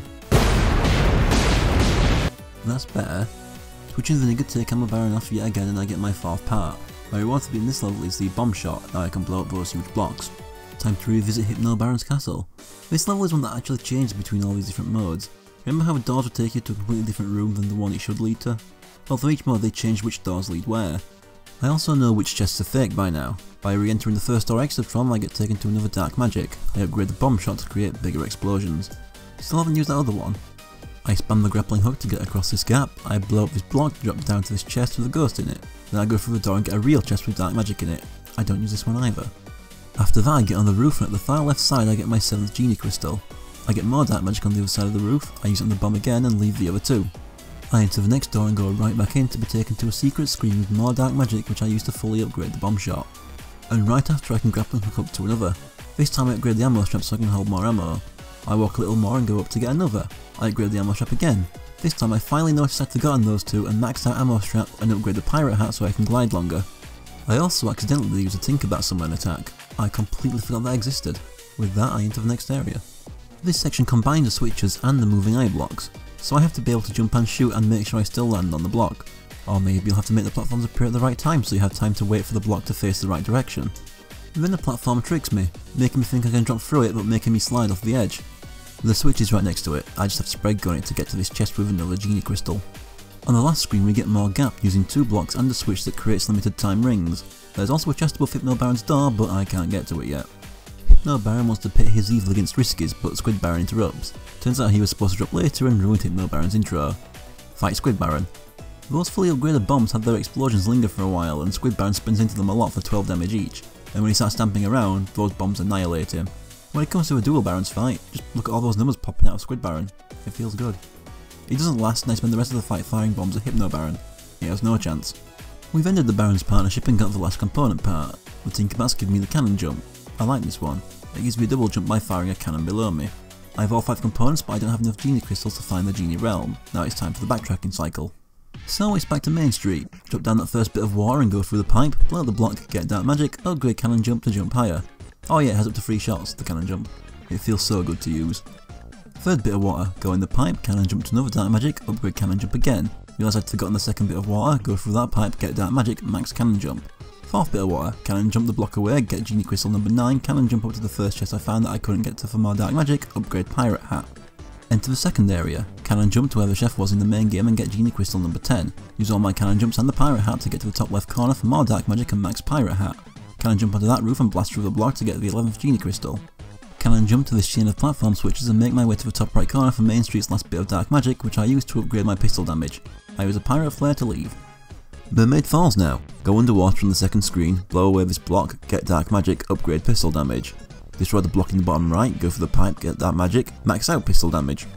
That's better. Switching Vinegar to take Ammo Baron off yet again and I get my 4th part. My reward for beating this level is the bomb shot, now I can blow up those huge blocks. Time to revisit Hypno Baron's castle. This level is one that actually changes between all these different modes. Remember how doors would take you to a completely different room than the one it should lead to? Well, for each mode they change which doors lead where. I also know which chests are fake by now. By re-entering the first door I exited from I get taken to another dark magic. I upgrade the bomb shot to create bigger explosions. Still haven't used that other one. I spam the grappling hook to get across this gap, I blow up this block to drop down to this chest with a ghost in it. Then I go through the door and get a real chest with dark magic in it. I don't use this one either. After that I get on the roof and at the far left side I get my 7th genie crystal. I get more dark magic on the other side of the roof, I use it on the bomb again and leave the other 2. I enter the next door and go right back in to be taken to a secret screen with more dark magic which I use to fully upgrade the bomb shot. And right after I can grappling hook up to another. This time I upgrade the ammo strap so I can hold more ammo. I walk a little more and go up to get another. I upgrade the ammo strap again. This time I finally noticed I'd forgotten those 2 and maxed out ammo strap and upgrade the pirate hat so I can glide longer. I also accidentally use a Tinkerbat summon attack. I completely forgot that existed. With that I enter the next area. This section combines the switches and the moving eye blocks, so I have to be able to jump and shoot and make sure I still land on the block. Or maybe you'll have to make the platforms appear at the right time so you have time to wait for the block to face the right direction. Then the platform tricks me, making me think I can drop through it but making me slide off the edge. The switch is right next to it, I just have to spread gun it to get to this chest with another genie crystal. On the last screen we get more gap using 2 blocks and a switch that creates limited time rings. There's also a chest above Hypno Baron's door but I can't get to it yet. Hypno Baron wants to pit his evil against Riskies but Squid Baron interrupts. Turns out he was supposed to drop later and ruined Hypno Baron's intro. Fight Squid Baron. Those fully upgraded bombs have their explosions linger for a while and Squid Baron spins into them a lot for 12 damage each. And when he starts stamping around, those bombs annihilate him. When it comes to a dual Barons fight, just look at all those numbers popping out of Squid Baron. It feels good. It doesn't last and I spend the rest of the fight firing bombs at Hypno Baron. He has no chance. We've ended the Baron's partnership and got the last component part. The Tinkerbats give me the cannon jump. I like this one. It gives me a double jump by firing a cannon below me. I have all 5 components but I don't have enough genie crystals to find the genie realm. Now it's time for the backtracking cycle. So it's back to Main Street. Drop down that first bit of water and go through the pipe, blow up the block, get dark magic, upgrade cannon jump to jump higher. Oh yeah, it has up to 3 shots, the cannon jump. It feels so good to use. Third bit of water, go in the pipe, cannon jump to another dark magic, upgrade cannon jump again. Realise I'd forgotten the second bit of water, go through that pipe, get dark magic, max cannon jump. Fourth bit of water, cannon jump the block away, get genie crystal number 9, cannon jump up to the first chest I found that I couldn't get to for more dark magic, upgrade pirate hat. Enter the second area, cannon jump to where the chef was in the main game and get genie crystal number 10. Use all my cannon jumps and the pirate hat to get to the top left corner for more dark magic and max pirate hat. Cannon jump onto that roof and blast through the block to get the 11th genie crystal. Cannon jump to this chain of platform switches and make my way to the top right corner for Main Street's last bit of dark magic which I use to upgrade my pistol damage. I use a pirate flare to leave. Mermaid Falls now. Go underwater on the second screen, blow away this block, get dark magic, upgrade pistol damage. Destroy the block in the bottom right, go for the pipe, get dark magic, max out pistol damage.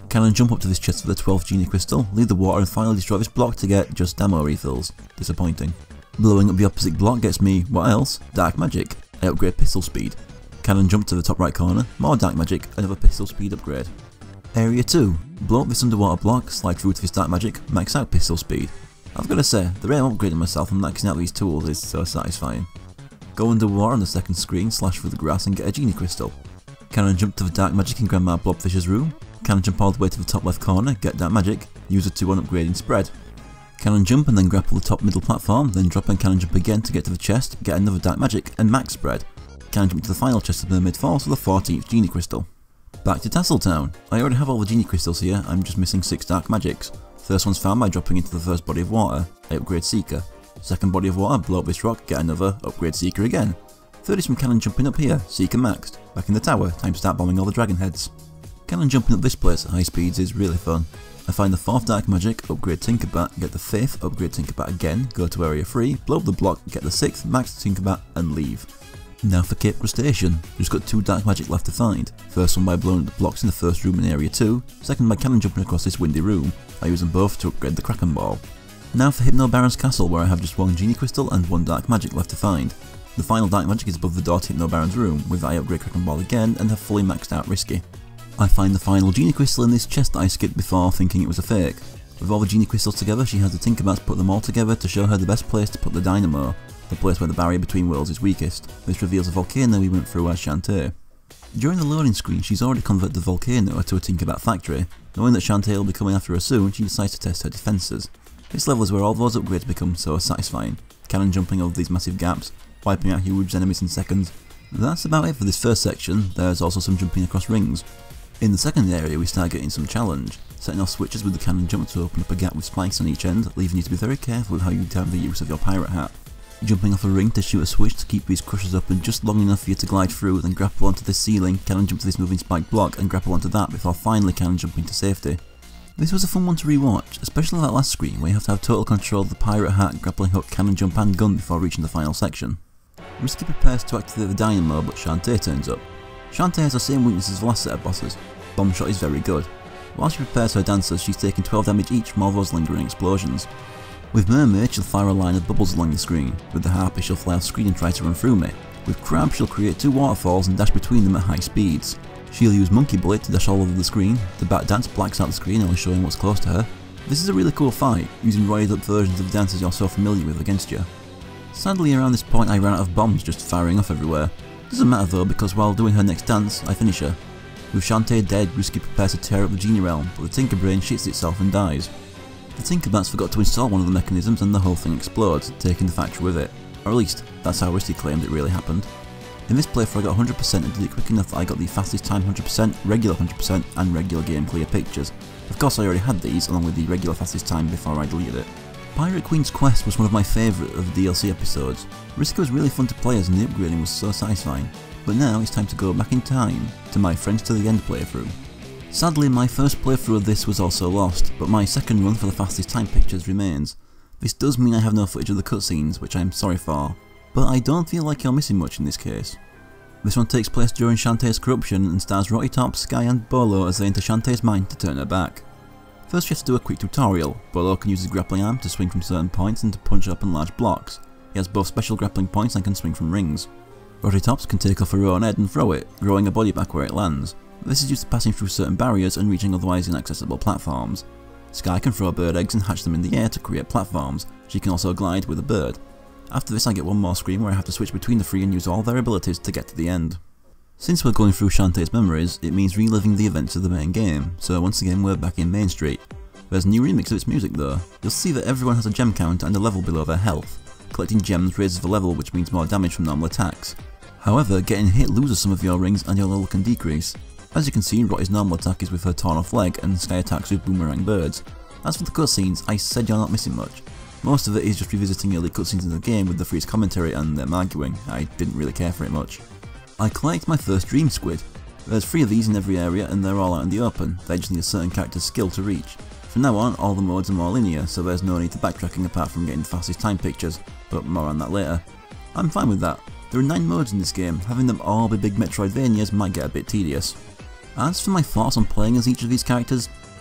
Can and jump up to this chest with a 12th genie crystal, leave the water and finally destroy this block to get just ammo refills. Disappointing. Blowing up the opposite block gets me, what else? Dark magic. I upgrade pistol speed. Can and jump to the top right corner, more dark magic, another pistol speed upgrade. Area 2. Blow up this underwater block, slide through to this dark magic, max out pistol speed. I've got to say, the rate I'm upgrading myself and maxing out these tools is so satisfying. Go underwater on the second screen, slash through the grass and get a genie crystal. Can and jump to the dark magic in Grandma Blobfish's room. Can and jump all the way to the top left corner, get dark magic, use a 2 on upgrading spread. Can and jump and then grapple the top middle platform, then drop and can and jump again to get to the chest, get another dark magic and max spread. Can and jump to the final chest of Mermaid Falls for the 14th genie crystal. Back to Tasseltown. I already have all the genie crystals here, I'm just missing 6 dark magics. First one's found by dropping into the first body of water, I upgrade Seeker. Second body of water, blow up this rock, get another, upgrade Seeker again. Third is from Can and jumping up here, Seeker maxed. Back in the tower, time to start bombing all the dragon heads. Can and jumping up this place at high speeds is really fun. I find the 4th dark magic, upgrade Tinkerbat, get the 5th, upgrade Tinkerbat again, go to area 3, blow up the block, get the 6th, max Tinkerbat and leave. Now for Cape Crustacean, just got 2 dark magic left to find. First one by blowing up the blocks in the first room in area 2, second by cannon jumping across this windy room. I use them both to upgrade the Kraken Ball. Now for Hypno Baron's castle where I have just 1 genie crystal and 1 dark magic left to find. The final dark magic is above the door to Hypno Baron's room, with I upgrade Kraken Ball again and have fully maxed out Risky. I find the final genie crystal in this chest that I skipped before thinking it was a fake. With all the genie crystals together, she has the Tinkerbats put them all together to show her the best place to put the dynamo, the place where the barrier between worlds is weakest. This reveals a volcano we went through as Shantae. During the loading screen, she's already converted the volcano to a Tinkerbat factory. Knowing that Shantae will be coming after her soon, she decides to test her defences. This level is where all those upgrades become so satisfying. Cannon jumping over these massive gaps, wiping out huge enemies in seconds. That's about it for this first section, there's also some jumping across rings. In the second area we start getting some challenge, setting off switches with the cannon jump to open up a gap with spikes on each end, leaving you to be very careful with how you time the use of your pirate hat. Jumping off a ring to shoot a switch to keep these crushers up and just long enough for you to glide through, then grapple onto this ceiling, cannon jump to this moving spike block and grapple onto that before finally cannon jumping to safety. This was a fun one to rewatch, especially that last screen where you have to have total control of the pirate hat, grappling hook, cannon jump and gun before reaching the final section. Risky prepares to activate the dynamo but Shantae turns up. Shantae has the same weaknesses as the last set of bosses. Bomb shot is very good. While she prepares her dancers, she's taking 12 damage each from all those lingering explosions. With Mermaid, she'll fire a line of bubbles along the screen. With the Harpy, she'll fly off screen and try to run through me. With Crab, she'll create 2 waterfalls and dash between them at high speeds. She'll use Monkey Bullet to dash all over the screen. The Bat Dance blacks out the screen, only showing what's close to her. This is a really cool fight, using roided up versions of the dances you're so familiar with against you. Sadly, around this point I ran out of bombs just firing off everywhere. Doesn't matter though, because while doing her next dance, I finish her. With Shantae dead, Risky prepares to tear up the Genie Realm, but the Tinkerbrain shits itself and dies. The Tinkerbats forgot to install one of the mechanisms and the whole thing explodes, taking the factory with it. Or at least, that's how Risky claimed it really happened. In this playthrough I got 100% and did it quick enough that I got the fastest time 100%, regular 100% and regular game clear pictures. Of course I already had these along with the regular fastest time before I deleted it. Pirate Queen's Quest was one of my favourite of the DLC episodes. Risky was really fun to play as and the upgrading was so satisfying. But now it's time to go back in time to my Friends to the End playthrough. Sadly my first playthrough of this was also lost, but my second run for the fastest time pictures remains. This does mean I have no footage of the cutscenes, which I am sorry for, but I don't feel like you're missing much in this case. This one takes place during Shantae's corruption and stars Rocky Top, Sky and Bolo as they enter Shantae's mind to turn her back. First you have to do a quick tutorial. Bolo can use his grappling arm to swing from certain points and to punch up on large blocks. He has both special grappling points and can swing from rings. Roddy Tops can take off her own head and throw it, growing a body back where it lands. This is used to passing through certain barriers and reaching otherwise inaccessible platforms. Sky can throw bird eggs and hatch them in the air to create platforms. She can also glide with a bird. After this I get one more screen where I have to switch between the three and use all their abilities to get to the end. Since we're going through Shantae's memories, it means reliving the events of the main game, so once again we're back in Main Street. There's a new remix of its music though. You'll see that everyone has a gem count and a level below their health. Collecting gems raises the level, which means more damage from normal attacks. However, getting hit loses some of your rings and your level can decrease. As you can see, Rotty's normal attack is with her torn off leg and Sky attacks with boomerang birds. As for the cutscenes, I said you're not missing much. Most of it is just revisiting early cutscenes in the game with the freeze commentary and them arguing. I didn't really care for it much. I collect my first Dream Squid. There's 3 of these in every area and they're all out in the open, they just need a certain character's skill to reach. From now on, all the modes are more linear, so there's no need to backtracking apart from getting the fastest time pictures, but more on that later. I'm fine with that. There are 9 modes in this game, having them all be big Metroidvanias might get a bit tedious. As for my thoughts on playing as each of these characters,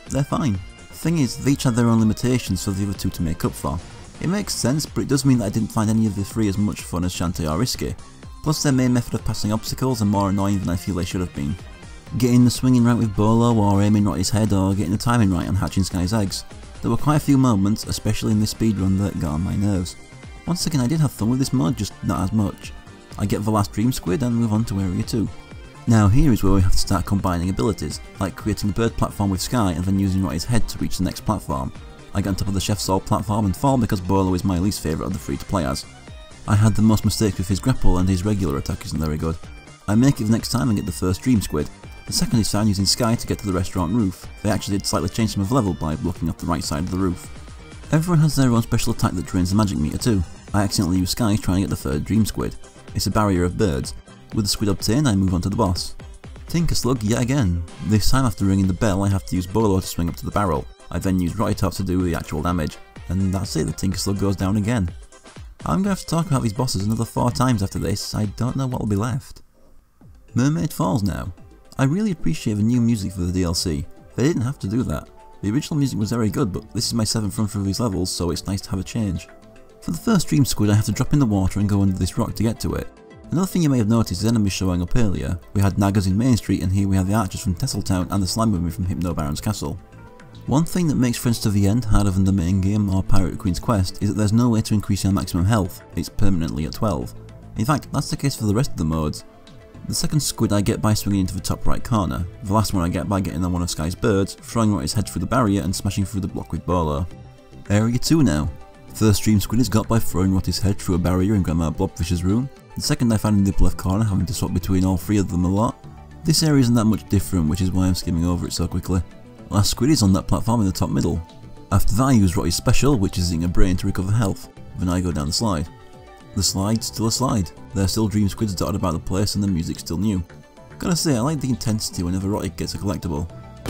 they're fine. Thing is, they each had their own limitations for the other two to make up for. It makes sense, but it does mean that I didn't find any of the three as much fun as Shantae or Risky. Plus their main method of passing obstacles are more annoying than I feel they should have been. Getting the swinging right with Bolo, or aiming right at his head, or getting the timing right on hatching Sky's eggs. There were quite a few moments, especially in this speedrun, that got on my nerves. Once again I did have fun with this mod, just not as much. I get the last Dream Squid and move on to Area 2. Now here is where we have to start combining abilities, like creating a bird platform with Sky and then using Rotty's head to reach the next platform. I get on top of the Chef's Soul platform and fall because Bolo is my least favourite of the three to play as. I had the most mistakes with his grapple and his regular attack isn't very good. I make it the next time and get the first Dream Squid. The second is found using Sky to get to the restaurant roof. They actually did slightly change some of the level by blocking off the right side of the roof. Everyone has their own special attack that drains the magic meter too. I accidentally use Sky trying to get the third Dream Squid. It's a barrier of birds. With the squid obtained I move on to the boss. Tinker Slug yet again. This time after ringing the bell I have to use Bolo to swing up to the barrel. I then use Rotty Top to do the actual damage. And that's it, the Tinker Slug goes down again. I'm going to have to talk about these bosses another 4 times after this, I don't know what will be left. Mermaid Falls now. I really appreciate the new music for the DLC. They didn't have to do that. The original music was very good, but this is my 7th run through these levels, so it's nice to have a change. For the first Dream Squid I have to drop in the water and go under this rock to get to it. Another thing you may have noticed is enemies showing up earlier. We had Naggers in Main Street and here we have the archers from Tesseltown and the slime women from Hypno Baron's Castle. One thing that makes Friends to the End harder than the main game or Pirate Queen's Quest is that there's no way to increase your maximum health, it's permanently at 12. In fact, that's the case for the rest of the modes. The second squid I get by swinging into the top right corner, the last one I get by getting on one of Sky's birds, throwing Rotty's head through the barrier and smashing through the block with Bolo. Area 2 now. First Dream Squid is got by throwing Rotty's head through a barrier in Grandma Blobfish's room. The second I found in the upper left corner, having to swap between all 3 of them a lot. This area isn't that much different, which is why I'm skimming over it so quickly. Last squid is on that platform in the top middle. After that I use Rotty's special, which is eating a brain to recover health. Then I go down the slide. The slide's still a slide. There are still Dream Squids dotted about the place and the music's still new. Gotta say, I like the intensity whenever Rotty gets a collectible.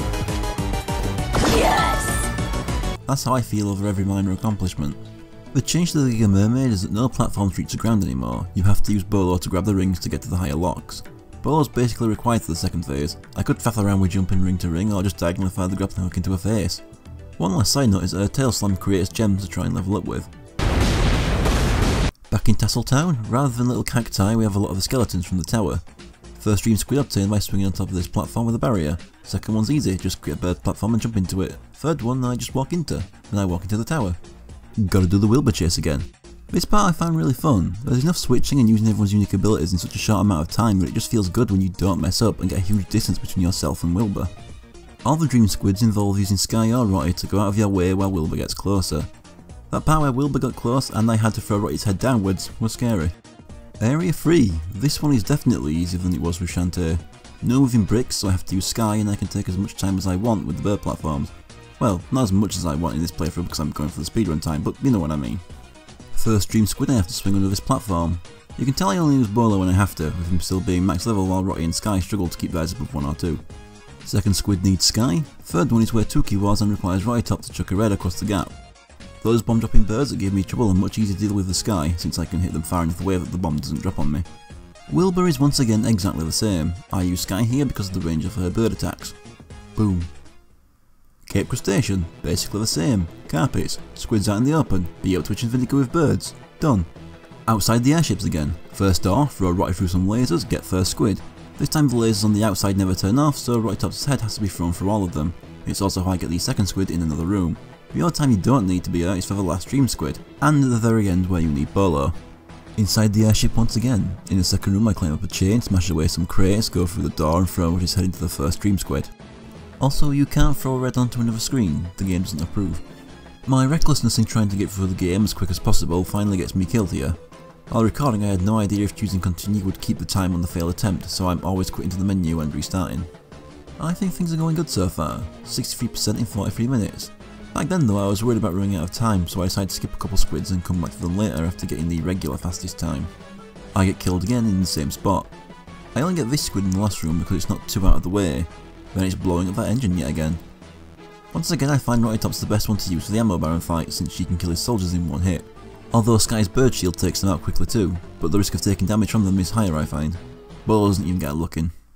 Yes! That's how I feel over every minor accomplishment. The change to the Giga Mermaid is that no platforms reach the ground anymore. You have to use Bolo to grab the rings to get to the higher locks. Bolo's basically required for the second phase. I could faff around with jumping ring to ring or just diagonally fire the grappling hook into a face. One last side note is that Tail Slam creates gems to try and level up with. Back in Tesseltown, rather than little cacti we have a lot of the skeletons from the tower. First Dream Squid obtained by swinging on top of this platform with a barrier. Second one's easy, just create a bird platform and jump into it. Third one I just walk into, then I walk into the tower. Gotta do the Wilbur chase again. This part I found really fun. There's enough switching and using everyone's unique abilities in such a short amount of time that it just feels good when you don't mess up and get a huge distance between yourself and Wilbur. All the Dream Squids involve using Sky or Rotty to go out of your way while Wilbur gets closer. That part where Wilbur got close and I had to throw Rotty's head downwards was scary. Area 3. This one is definitely easier than it was with Shantae. No moving bricks, so I have to use Sky and I can take as much time as I want with the bird platforms. Well, not as much as I want in this playthrough because I'm going for the speedrun time, but you know what I mean. First Dream Squid I have to swing under this platform. You can tell I only use Bolo when I have to, with him still being max level while Rotty and Sky struggle to keep theirs above 1 or 2. Second squid needs Sky. Third one is where Tuki was and requires Rotty Top to chuck a red across the gap. Those bomb dropping birds that gave me trouble are much easier to deal with the Sky, since I can hit them far enough away that the bomb doesn't drop on me. Wilbur is once again exactly the same. I use Sky here because of the range of her bird attacks. Boom. Cape Crustacean, basically the same. Carpets, squids out in the open, be out twitching vinegar with birds. Done. Outside the airships again. First door, throw Rotty through some lasers, get first squid. This time the lasers on the outside never turn off, so Rotty Top's head has to be thrown through all of them. It's also how I get the second squid in another room. The only time you don't need to be out is for the last Dream Squid, and at the very end where you need Bolo. Inside the airship once again. In the second room I climb up a chain, smash away some crates, go through the door and throw Rotty's head into the first Dream Squid. Also, you can't throw red onto another screen, the game doesn't approve. My recklessness in trying to get through the game as quick as possible finally gets me killed here. While recording I had no idea if choosing continue would keep the time on the failed attempt, so I'm always quitting to the menu and restarting. I think things are going good so far, 63% in 43 minutes. Back then though I was worried about running out of time, so I decided to skip a couple squids and come back to them later after getting the regular fastest time. I get killed again in the same spot. I only get this squid in the last room because it's not too out of the way, then it's blowing up that engine yet again. Once again I find Rotty Top's the best one to use for the ammo baron fight since she can kill his soldiers in one hit. Although Sky's bird shield takes them out quickly too, but the risk of taking damage from them is higher I find. Bolo doesn't even get a look in.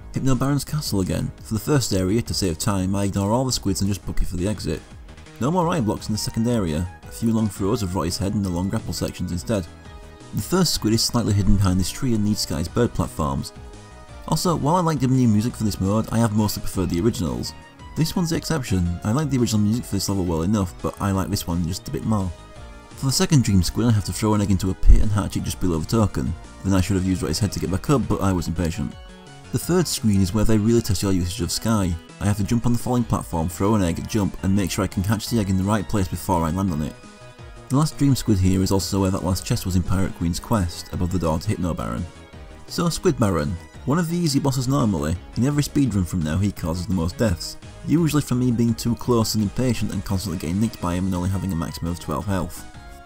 Hypnobaron's castle again. For the first area, to save time, I ignore all the squids and just book it for the exit. No more eye blocks in the second area, a few long throws of Rotty's head and the long grapple sections instead. The first squid is slightly hidden behind this tree and needs Sky's bird platforms. Also, while I like the new music for this mode, I have mostly preferred the originals. This one's the exception. I like the original music for this level well enough, but I like this one just a bit more. For the second dream squid, I have to throw an egg into a pit and hatch it just below the token. Then I should have used Rotty's head to get back up, but I was impatient. The third screen is where they really test your usage of Sky. I have to jump on the falling platform, throw an egg, jump, and make sure I can catch the egg in the right place before I land on it. The last dream squid here is also where that last chest was in Pirate Queen's quest, above the door to Hypnobaron. So Squid Baron, one of the easy bosses normally. In every speedrun from now he causes the most deaths, usually from me being too close and impatient and constantly getting nicked by him and only having a maximum of 12 health.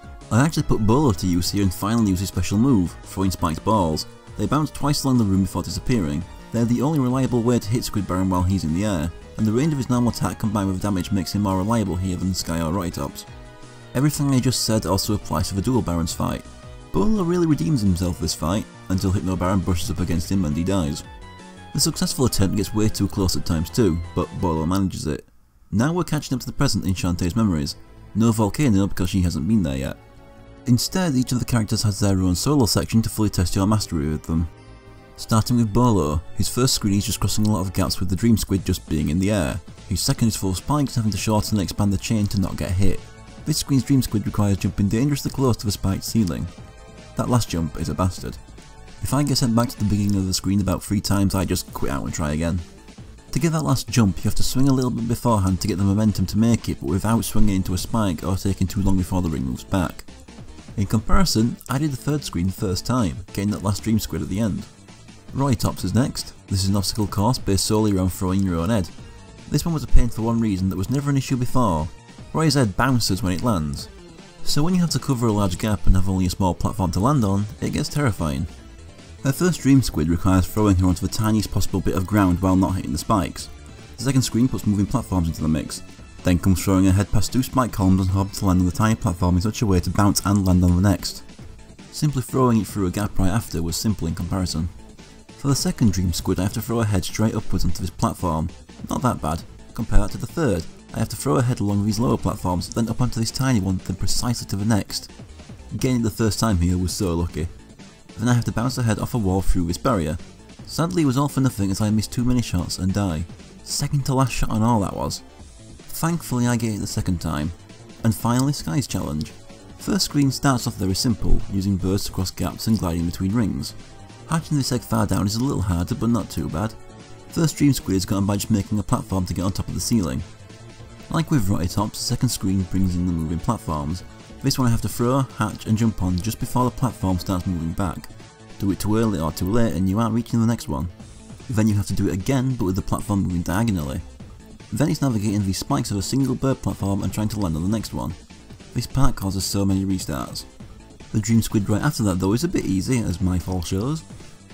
I actually put Bolo to use here and finally use his special move, throwing spiked balls. They bounce twice along the room before disappearing. They're the only reliable way to hit Squid Baron while he's in the air, and the range of his normal attack combined with damage makes him more reliable here than Sky or Rottytops. Everything I just said also applies to the dual Barons fight. Bolo really redeems himself this fight, until Hypnobaron brushes up against him and he dies. The successful attempt gets way too close at times too, but Bolo manages it. Now we're catching up to the present in Shantae's memories. No volcano because she hasn't been there yet. Instead, each of the characters has their own solo section to fully test your mastery with them. Starting with Bolo, his first screen is just crossing a lot of gaps with the Dream Squid just being in the air. His second is full of spikes, having to shorten and expand the chain to not get hit. This screen's Dream Squid requires jumping dangerously close to the spiked ceiling. That last jump is a bastard. If I get sent back to the beginning of the screen about 3 times, I just quit out and try again. To get that last jump, you have to swing a little bit beforehand to get the momentum to make it, but without swinging into a spike or taking too long before the ring moves back. In comparison, I did the third screen the first time, getting that last Dream Squid at the end. Rottytops is next. This is an obstacle course based solely around throwing your own head. This one was a pain for one reason that was never an issue before. Rotty's head bounces when it lands. So when you have to cover a large gap and have only a small platform to land on, it gets terrifying. Her first Dream Squid requires throwing her onto the tiniest possible bit of ground while not hitting the spikes. The second screen puts moving platforms into the mix. Then comes throwing her head past 2 spike columns and hoping to land on the tiny platform in such a way to bounce and land on the next. Simply throwing it through a gap right after was simple in comparison. For the second Dream Squid, I have to throw her head straight upwards onto this platform. Not that bad. Compare that to the third. I have to throw her head along these lower platforms, then up onto this tiny one, then precisely to the next. Getting it the first time here was so lucky. Then I have to bounce her head off a wall through this barrier. Sadly it was all for nothing as I missed too many shots and die. Second to last shot on all that was. Thankfully I get it the second time. And finally Sky's challenge. First screen starts off very simple, using birds to cross gaps and gliding between rings. Hatching this egg far down is a little harder but not too bad. First Dream Squid is gotten by just making a platform to get on top of the ceiling. Like with Rottytops, the second screen brings in the moving platforms. This one I have to throw, hatch and jump on just before the platform starts moving back. Do it too early or too late and you aren't reaching the next one. Then you have to do it again but with the platform moving diagonally. Then it's navigating these spikes of a single bird platform and trying to land on the next one. This part causes so many restarts. The Dream Squid right after that though is a bit easy, as my fall shows.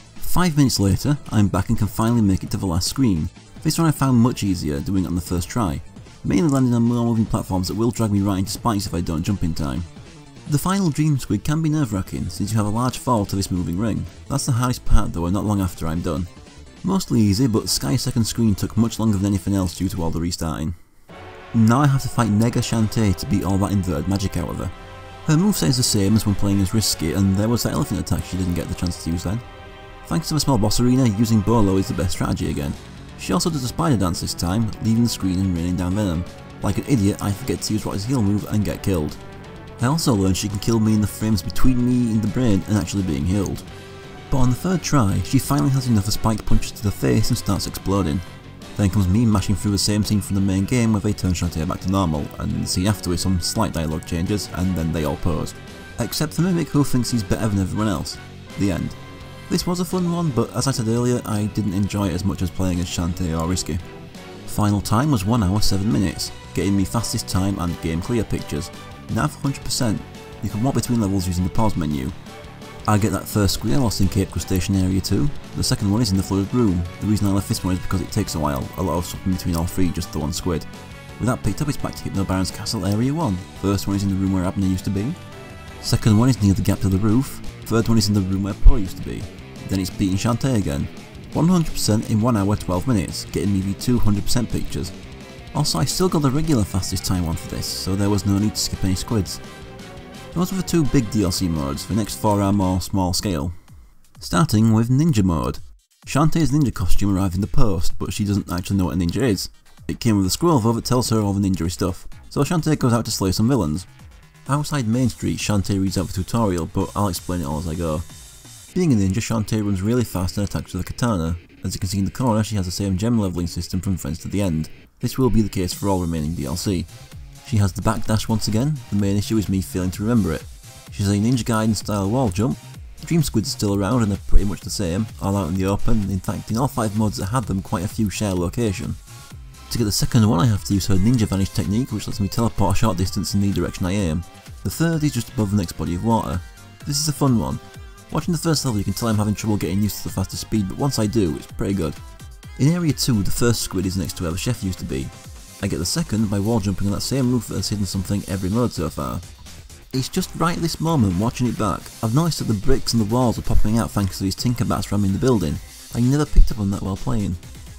5 minutes later, I'm back and can finally make it to the last screen. This one I found much easier doing it on the first try, mainly landing on more moving platforms that will drag me right into spikes if I don't jump in time. The final Dream Squid can be nerve-wracking since you have a large fall to this moving ring. That's the hardest part though, and not long after I'm done. Mostly easy, but Sky's second screen took much longer than anything else due to all the restarting. Now I have to fight Nega Shantae to beat all that inverted magic out of her. Her moveset is the same as when playing as Risky, and there was that elephant attack she didn't get the chance to use then. Thanks to the small boss arena, using Bolo is the best strategy again. She also does a spider dance this time, leaving the screen and raining down venom. Like an idiot, I forget to use Rotty's heal move and get killed. I also learned she can kill me in the frames between me in the brain and actually being healed. But on the third try, she finally has enough of spiked punches to the face and starts exploding. Then comes me mashing through the same scene from the main game where they turn Shantae back to normal, and the scene after with some slight dialogue changes, and then they all pose. Except the Mimic who thinks he's better than everyone else. The end. This was a fun one, but as I said earlier, I didn't enjoy it as much as playing as Shantae or Risky. Final time was 1 hour 7 minutes, getting me fastest time and game clear pictures. Nav 100%, you can walk between levels using the pause menu. I get that first screen I lost in Cape Crustacean Area 2, the second one is in the flooded room. The reason I left this one is because it takes a while, a lot of swapping between all 3 just the one squid. With that picked up, it's back to Hypnobaron's Castle Area 1, first one is in the room where Abner used to be. Second one is near the gap to the roof, third one is in the room where Pro used to be. Then it's beating Shantae again. 100% in 1 hour 12 minutes, getting me the 200% pictures. Also, I still got the regular fastest time one for this, so there was no need to skip any squids. Those were the 2 big DLC modes, the next 4 are more small scale. Starting with Ninja mode. Shantae's ninja costume arrived in the post, but she doesn't actually know what a ninja is. It came with a scroll though that tells her all the ninja stuff, so Shantae goes out to slay some villains. Outside Main Street, Shantae reads out the tutorial, but I'll explain it all as I go. Being a ninja, Shantae runs really fast and attacks with a katana. As you can see in the corner, she has the same gem leveling system from Friends to the End. This will be the case for all remaining DLC. She has the backdash once again, the main issue is me failing to remember it. She has a Ninja Gaiden style wall jump. The Dream Squids are still around and they're pretty much the same, all out in the open. In fact, in all 5 modes that had them, quite a few share location. To get the second one I have to use her Ninja Vanish technique, which lets me teleport a short distance in the direction I aim. The third is just above the next body of water. This is a fun one. Watching the first level you can tell I'm having trouble getting used to the faster speed, but once I do, it's pretty good. In Area 2, the first squid is next to where the chef used to be. I get the second by wall jumping on that same roof that has hidden something every mode so far. It's just right at this moment, watching it back, I've noticed that the bricks and the walls are popping out thanks to these Tinkerbats ramming the building. I never picked up on that while playing.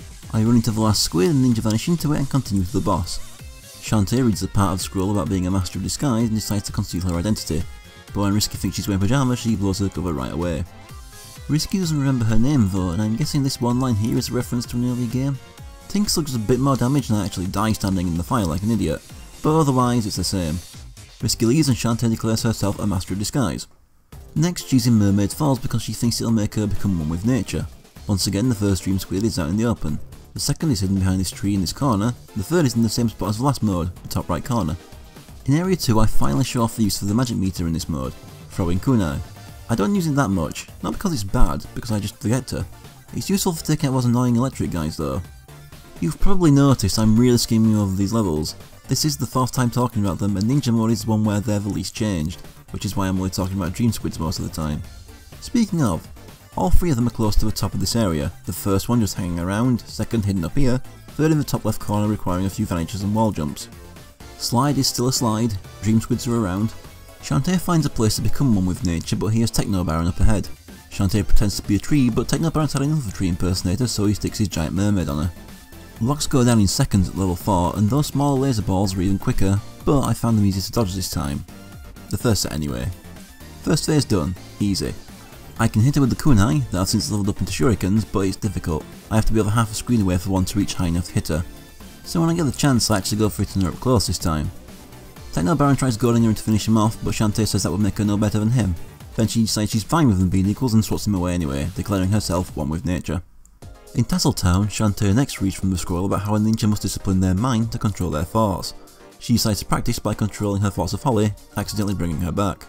I run into the last squid and Ninja Vanish into it and continue to the boss. Shantae reads the part of the scroll about being a master of disguise and decides to conceal her identity, but when Risky thinks she's wearing pyjamas, she blows her cover right away. Risky doesn't remember her name though, and I'm guessing this one line here is a reference to an earlier game. Tinks looks a bit more damaged and I actually die standing in the fire like an idiot, but otherwise it's the same. Risky leaves and Shantae declares herself a master of disguise. Next, she's in Mermaid Falls because she thinks it'll make her become one with nature. Once again, the first Dream Squid is out in the open. The second is hidden behind this tree in this corner. The third is in the same spot as the last mode, the top right corner. In Area 2, I finally show off the use of the magic meter in this mode, throwing kunai. I don't use it that much, not because it's bad, because I just forget to. It's useful for taking out those annoying electric guys though. You've probably noticed I'm really skimming over these levels. This is the 4th time talking about them, and Ninja mode is one where they're the least changed, which is why I'm only talking about Dream Squids most of the time. Speaking of, all 3 of them are close to the top of this area, the first one just hanging around, second hidden up here, third in the top left corner requiring a few vanishes and wall jumps. Slide is still a slide, Dream Squids are around. Shantae finds a place to become one with nature, but he has Techno Baron up ahead. Shantae pretends to be a tree, but Techno Baron's had enough of a tree impersonator, so he sticks his giant mermaid on her. Locks go down in seconds at level 4, and those smaller laser balls are even quicker, but I found them easier to dodge this time. The first set anyway. First phase done, easy. I can hit her with the kunai, that I've since leveled up into shurikens, but it's difficult. I have to be over half a screen away for one to reach high enough to hit her. So when I get the chance, I actually go for hitting her up close this time. Techno Baron tries goading her in to finish him off, but Shantae says that would make her no better than him. Then she decides she's fine with them being equals and swats him away anyway, declaring herself one with nature. In Tasseltown, Shantae next reads from the scroll about how a ninja must discipline their mind to control their force. She decides to practice by controlling her force of Holly, accidentally bringing her back.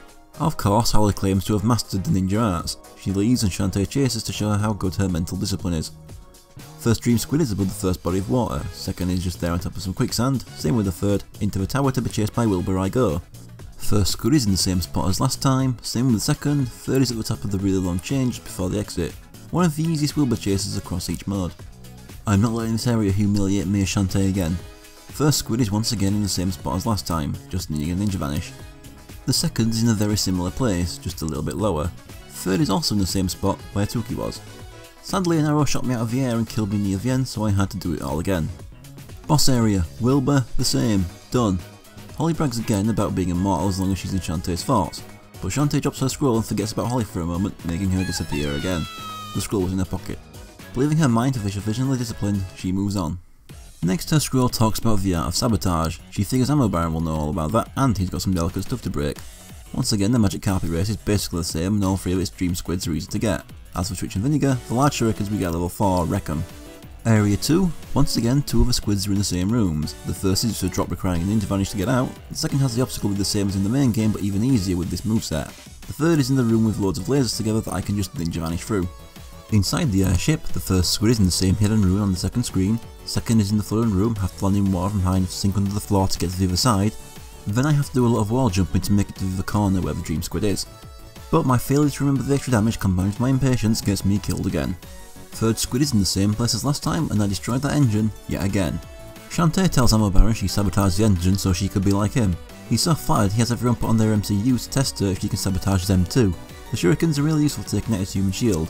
Of course, Holly claims to have mastered the ninja arts. She leaves and Shantae chases to show her how good her mental discipline is. First Dream Squid is above the first body of water, second is just there on top of some quicksand, same with the third, into a tower to be chased by Wilbur I go. First squid is in the same spot as last time, same with the second, third is at the top of the really long chain just before the exit. One of the easiest Wilbur chases across each mode. I'm not letting this area humiliate me or Shantae again. First squid is once again in the same spot as last time, just needing a Ninja Vanish. The second is in a very similar place, just a little bit lower. Third is also in the same spot where Tuki was. Sadly an arrow shot me out of the air and killed me near the end, so I had to do it all again. Boss area, Wilbur, the same, done. Holly brags again about being immortal as long as she's in Shantae's force, but Shantae drops her scroll and forgets about Holly for a moment, making her disappear again. The scroll was in her pocket. Believing her mind to be sufficiently disciplined, she moves on. Next her scroll talks about the art of sabotage. She figures Ammo Baron will know all about that and he's got some delicate stuff to break. Once again the magic carpet race is basically the same and all 3 of its Dream Squids are easy to get. As for Twitch and Vinegar, the large shurikens we get at level 4 wreck 'em. Area 2, once again 2 of the squids are in the same rooms. The first is just a drop requiring a Ninja Vanish to get out, the second has the obstacle be the same as in the main game but even easier with this moveset. The third is in the room with loads of lasers together that I can just Ninja Vanish through. Inside the airship, the first squid is in the same hidden room on the second screen, second is in the flooded room, have to land in water from high enough to sink under the floor to get to the other side, then I have to do a lot of wall jumping to make it to the corner where the Dream Squid is. But my failure to remember the extra damage combined with my impatience gets me killed again. Third squid is in the same place as last time and I destroyed that engine yet again. Shantae tells Ammo Baron she sabotaged the engine so she could be like him. He's so flattered he has everyone put on their MCU to test her if she can sabotage them too. The shurikens are really useful for taking out his human shield.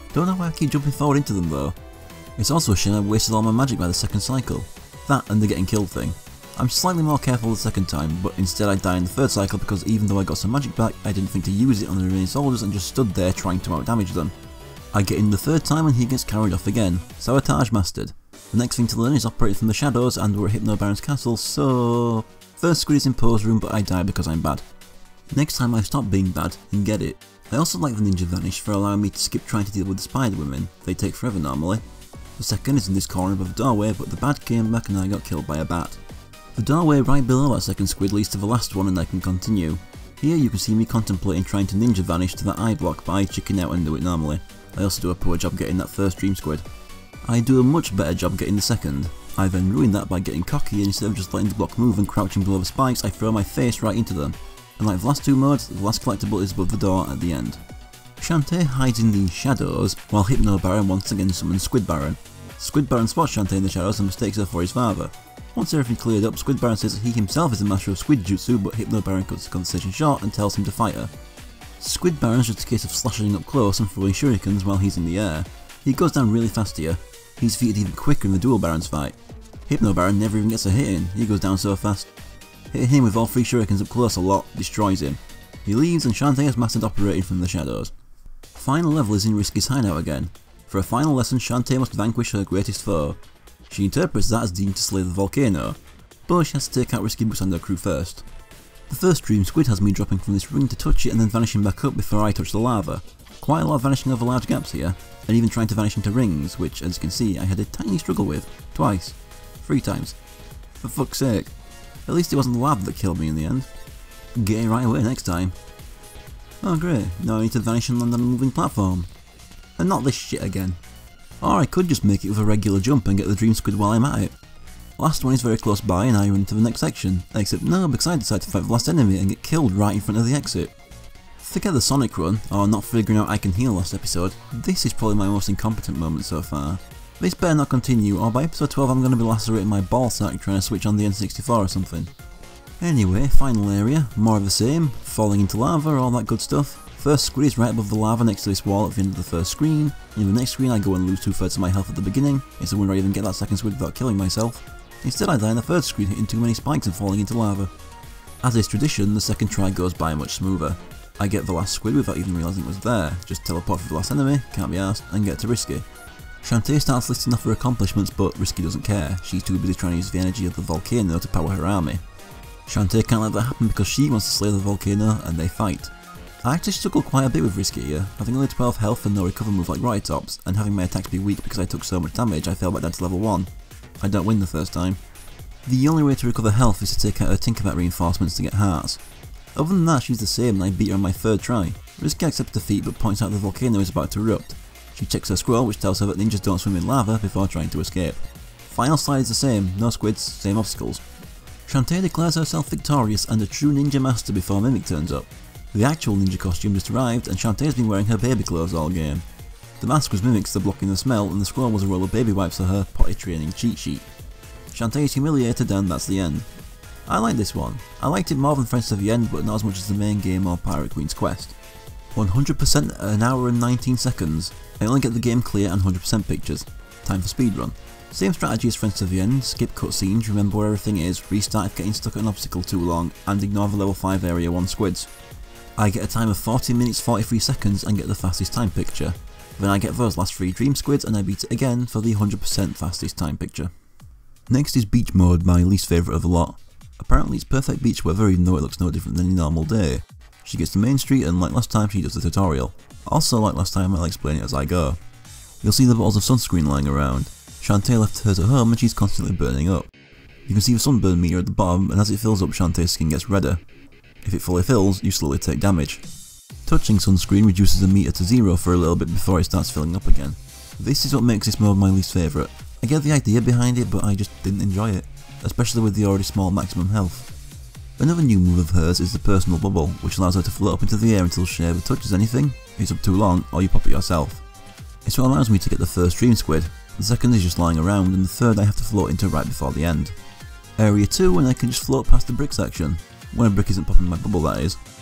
Don't know why I keep jumping forward into them though. It's also a shame I wasted all my magic by the second cycle. That and the getting killed thing. I'm slightly more careful the second time, but instead I die in the third cycle because even though I got some magic back, I didn't think to use it on the remaining soldiers and just stood there trying to outdamage them. I get in the third time and he gets carried off again. Sabotage mastered. The next thing to learn is operating from the shadows, and we're at Hypno Baron's castle, so... First squid is in pose room, but I die because I'm bad. Next time I stop being bad and get it. I also like the ninja vanish for allowing me to skip trying to deal with the spider women. They take forever normally. The second is in this corner above the doorway, but the bat came back and I got killed by a bat. The doorway right below that second squid leads to the last one and I can continue. Here you can see me contemplating trying to ninja vanish to that eye block, but I chicken out and do it normally. I also do a poor job getting that first dream squid. I do a much better job getting the second. I then ruin that by getting cocky, and instead of just letting the block move and crouching below the spikes, I throw my face right into them. And like the last two modes, the last collectible is above the door at the end. Shantae hides in the shadows, while Hypno Baron once again summons Squid Baron. Squid Baron spots Shantae in the shadows and mistakes her for his father. Once everything cleared up, Squid Baron says that he himself is the master of Squid Jutsu, but Hypno Baron cuts the conversation short and tells him to fight her. Squid Baron's just a case of slashing up close and throwing shurikens while he's in the air. He goes down really fast here. He's defeated even quicker in the Dual Barons fight. Hypno Baron never even gets a hit in, he goes down so fast. Hitting him with all three shurikens up close a lot destroys him. He leaves and Shantae has mastered operating from the shadows. Final level is in Risky's hideout again. For a final lesson, Shantae must vanquish her greatest foe. She interprets that as deemed to slay the volcano, but she has to take out Risky Boots and her crew first. The first dream squid has me dropping from this ring to touch it and then vanishing back up before I touch the lava. Quite a lot of vanishing over large gaps here, and even trying to vanish into rings, which as you can see I had a tiny struggle with. Twice. 3 times. For fuck's sake. At least it wasn't the lava that killed me in the end. Get it right away next time. Oh great, now I need to vanish and land on a moving platform. And not this shit again. Or I could just make it with a regular jump and get the dream squid while I'm at it. Last one is very close by and I run into the next section, except no, because I decide to fight the last enemy and get killed right in front of the exit. Forget the Sonic run, or not figuring out I can heal last episode, this is probably my most incompetent moment so far. This better not continue, or by episode 12 I'm going to be lacerating my ballsack trying to switch on the N64 or something. Anyway, final area, more of the same, falling into lava, all that good stuff. First squid is right above the lava next to this wall at the end of the first screen. In the next screen I go and lose 2/3 of my health at the beginning. It's a wonder I even get that second squid without killing myself. Instead I die in the third screen hitting too many spikes and falling into lava. As is tradition, the second try goes by much smoother. I get the last squid without even realising it was there, just teleport for the last enemy, can't be arsed, and get to Risky. Shantae starts listing off her accomplishments, but Risky doesn't care, she's too busy trying to use the energy of the volcano to power her army. Shantae can't let that happen because she wants to slay the volcano, and they fight. I actually struggled quite a bit with Risky here, having only 12 health and no recover move like Rocket Tops, and having my attacks be weak because I took so much damage I fell back down to level 1. I don't win the first time. The only way to recover health is to take out her Tinkerbat reinforcements to get hearts. Other than that she's the same and I beat her on my third try. Risky accepts defeat but points out the volcano is about to erupt. She checks her scroll which tells her that ninjas don't swim in lava before trying to escape. Final slide is the same, no squids, same obstacles. Shantae declares herself victorious and a true ninja master before Mimic turns up. The actual ninja costume just arrived and Shantae's been wearing her baby clothes all game. The mask was Mimic's for blocking the smell and the scroll was a roll of baby wipes for her potty training cheat sheet. Shantae is humiliated and that's the end. I like this one. I liked it more than Friends to the End but not as much as the main game or Pirate Queen's Quest. 100% at an hour and 19 seconds. I only get the game clear and 100% pictures. Time for speedrun. Same strategy as Friends to the End, skip cutscenes, remember where everything is, restart if getting stuck at an obstacle too long, and ignore the level 5 area 1 squids. I get a time of 40 minutes 43 seconds and get the fastest time picture. Then I get those last 3 dream squids and I beat it again for the 100% fastest time picture. Next is beach mode, my least favourite of the lot. Apparently it's perfect beach weather even though it looks no different than a normal day. She gets to Main Street and like last time she does the tutorial. Also like last time I'll explain it as I go. You'll see the bottles of sunscreen lying around. Shantae left hers at home and she's constantly burning up. You can see the sunburn meter at the bottom and as it fills up Shantae's skin gets redder. If it fully fills, you slowly take damage. Touching sunscreen reduces the meter to 0 for a little bit before it starts filling up again. This is what makes this mode my least favourite. I get the idea behind it but I just didn't enjoy it, especially with the already small maximum health. Another new move of hers is the personal bubble, which allows her to float up into the air until she ever touches anything. If it's up too long, or you pop it yourself. It's what allows me to get the first dream squid, the second is just lying around and the third I have to float into right before the end. Area 2 and I can just float past the brick section, when a brick isn't popping my bubble that is.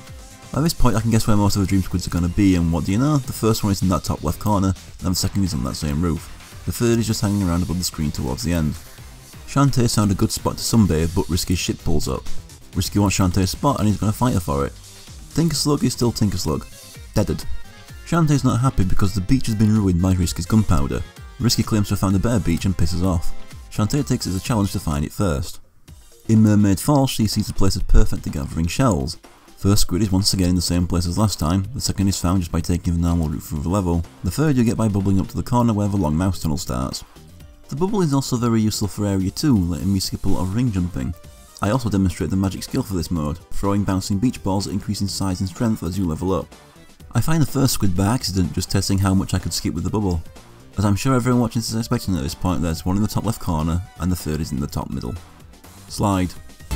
By this point I can guess where most of the dream squids are going to be, and what do you know, the first one is in that top left corner, and the second is on that same roof. The third is just hanging around above the screen towards the end. Shantae found a good spot to sunbathe, but Risky's ship pulls up. Risky wants Shantae's spot and he's going to fight her for it. Tinkerslug is still Tinkerslug. Deaded. Shantae's not happy because the beach has been ruined by Risky's gunpowder. Risky claims to have found a better beach and pisses off. Shantae takes it as a challenge to find it first. In Mermaid Falls, she sees the place as perfect for gathering shells. First squid is once again in the same place as last time, the second is found just by taking the normal route through the level, the third you get by bubbling up to the corner where the long mouse tunnel starts. The bubble is also very useful for area 2, letting me skip a lot of ring jumping. I also demonstrate the magic skill for this mode, throwing bouncing beach balls that increase in size and strength as you level up. I find the first squid by accident, just testing how much I could skip with the bubble. As I'm sure everyone watching this is expecting at this point, there's one in the top left corner, and the third is in the top middle. Slide.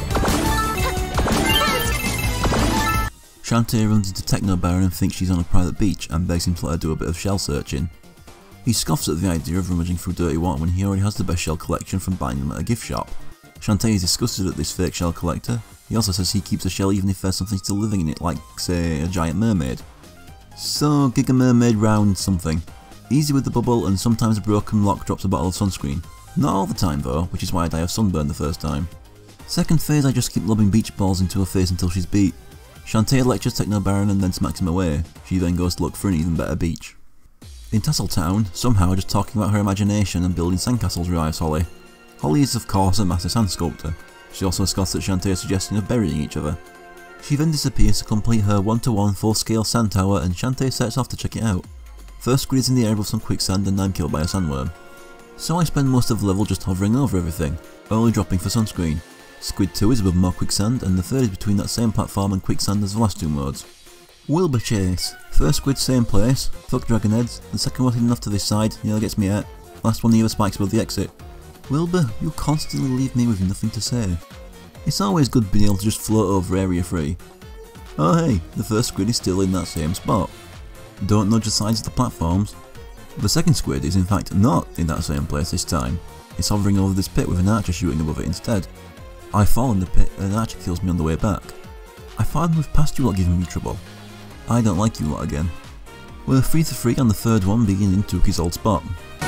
Shantae runs into Techno Baron and thinks she's on a private beach and begs him to let her do a bit of shell searching. He scoffs at the idea of rummaging through dirty water when he already has the best shell collection from buying them at a gift shop. Shantae is disgusted at this fake shell collector. He also says he keeps a shell even if there's something still living in it, like, say, a giant mermaid. So, Giga Mermaid round something. Easy with the bubble, and sometimes a broken lock drops a bottle of sunscreen. Not all the time though, which is why I die of sunburn the first time. Second phase I just keep lobbing beach balls into her face until she's beat. Shantae lectures Techno Baron and then smacks him away. She then goes to look for an even better beach. In Tasseltown, somehow just talking about her imagination and building sandcastles revives Holly. Holly is of course a master sand sculptor. She also scoffs at Shantae's suggestion of burying each other. She then disappears to complete her 1-to-1 full-scale sand tower and Shantae sets off to check it out. First squid is in the air with some quicksand and I'm killed by a sandworm. So I spend most of the level just hovering over everything, only dropping for sunscreen. Squid 2 is above more quicksand, and the third is between that same platform and quicksand as the last two modes. Wilbur Chase. First squid same place, fuck dragon heads, the second one heading off to this side, nearly gets me out, last one the other spikes above the exit. Wilbur, you constantly leave me with nothing to say. It's always good being able to just float over area 3. Oh hey, the first squid is still in that same spot. Don't nudge the sides of the platforms. The second squid is in fact not in that same place this time. It's hovering over this pit with an archer shooting above it instead. I fall in the pit and an archer kills me on the way back. I finally moved past you lot giving me trouble. I don't like you lot again. We're 3-3 on the third one, beginning took his old spot.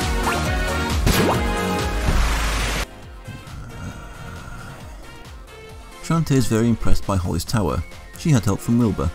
Shantae is very impressed by Holly's tower. She had help from Wilbur.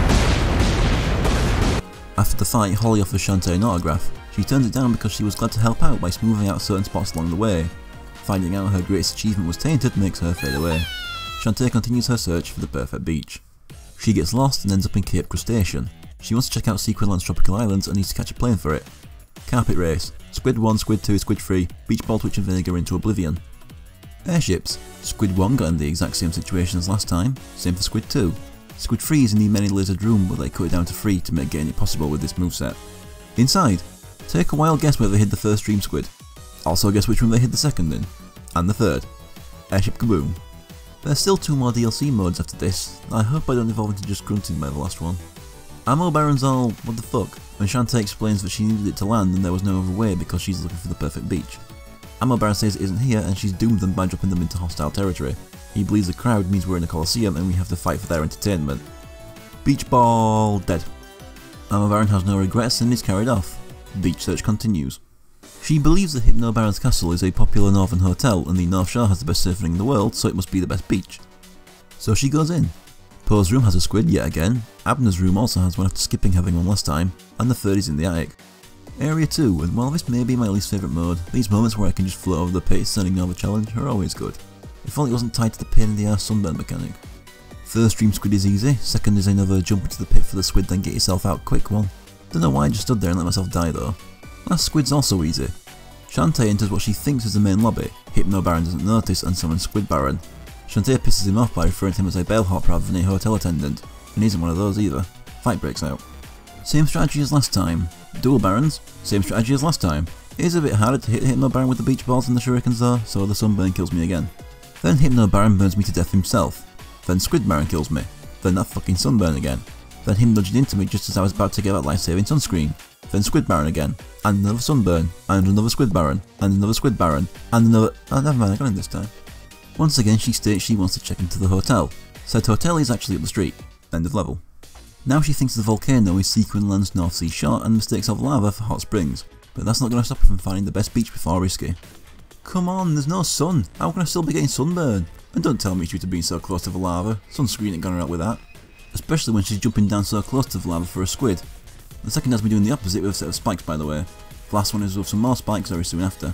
After the fight, Holly offers Shantae an autograph. She turns it down because she was glad to help out by smoothing out certain spots along the way. Finding out her greatest achievement was tainted makes her fade away. Shantae continues her search for the perfect beach. She gets lost and ends up in Cape Crustacean. She wants to check out Sequinland's tropical islands and needs to catch a plane for it. Carpet race. Squid 1, Squid 2, Squid 3, beach ball twitch and vinegar into oblivion. Airships. Squid 1 got in the exact same situation as last time, same for Squid 2. Squid 3 is in the many lizard room but they cut it down to 3 to make getting it possible with this moveset. Inside. Take a wild guess where they hid the first dream squid. Also guess which room they hid the second in. And the third. Airship Kaboom. There's still 2 more DLC modes after this. I hope I don't evolve into just grunting by the last one. Ammo Baron's all, what the fuck, when Shantae explains that she needed it to land and there was no other way because she's looking for the perfect beach. Ammo Baron says it isn't here and she's doomed them by dropping them into hostile territory. He believes the crowd means we're in a coliseum and we have to fight for their entertainment. Beach ball dead. Ammo Baron has no regrets and is carried off. Beach search continues. She believes that Hypno Baron's castle is a popular northern hotel and the North Shore has the best surfing in the world, so it must be the best beach. So she goes in. Poe's room has a squid yet again, Abner's room also has one after skipping having one last time, and the third is in the attic. Area 2, and while this may be my least favourite mode, these moments where I can just float over the pace and ignore the challenge are always good. If only it wasn't tied to the pain in the arse sunburn mechanic. First dream squid is easy, second is another jump into the pit for the squid then get yourself out quick one. Don't know why I just stood there and let myself die though. Last squid's also easy. Shantae enters what she thinks is the main lobby, Hypno Baron doesn't notice and summons Squid Baron. Shantae pisses him off by referring to him as a bellhop rather than a hotel attendant, and he isn't one of those either. Fight breaks out. Same strategy as last time. Dual Barons, same strategy as last time. It is a bit harder to hit Hypno Baron with the beach balls and the shurikens though, so the sunburn kills me again. Then Hypno Baron burns me to death himself. Then Squid Baron kills me. Then that fucking sunburn again. Then him nudging into me just as I was about to get that life-saving sunscreen. Then Squid Baron again, and another sunburn, and another Squid Baron, and another Squid Baron, and another— oh never mind, I got in this time. Once again she states she wants to check into the hotel. Said hotel is actually up the street. End of level. Now she thinks the volcano is Sequinland's North Sea shore and mistakes of lava for hot springs, but that's not going to stop her from finding the best beach before Risky. Come on, there's no sun, how can I still be getting sunburn? And don't tell me due to being so close to the lava, sunscreen ain't gonna help with that. Especially when she's jumping down so close to the lava for a squid. The second has me doing the opposite with a set of spikes by the way. The last one is with some more spikes very soon after.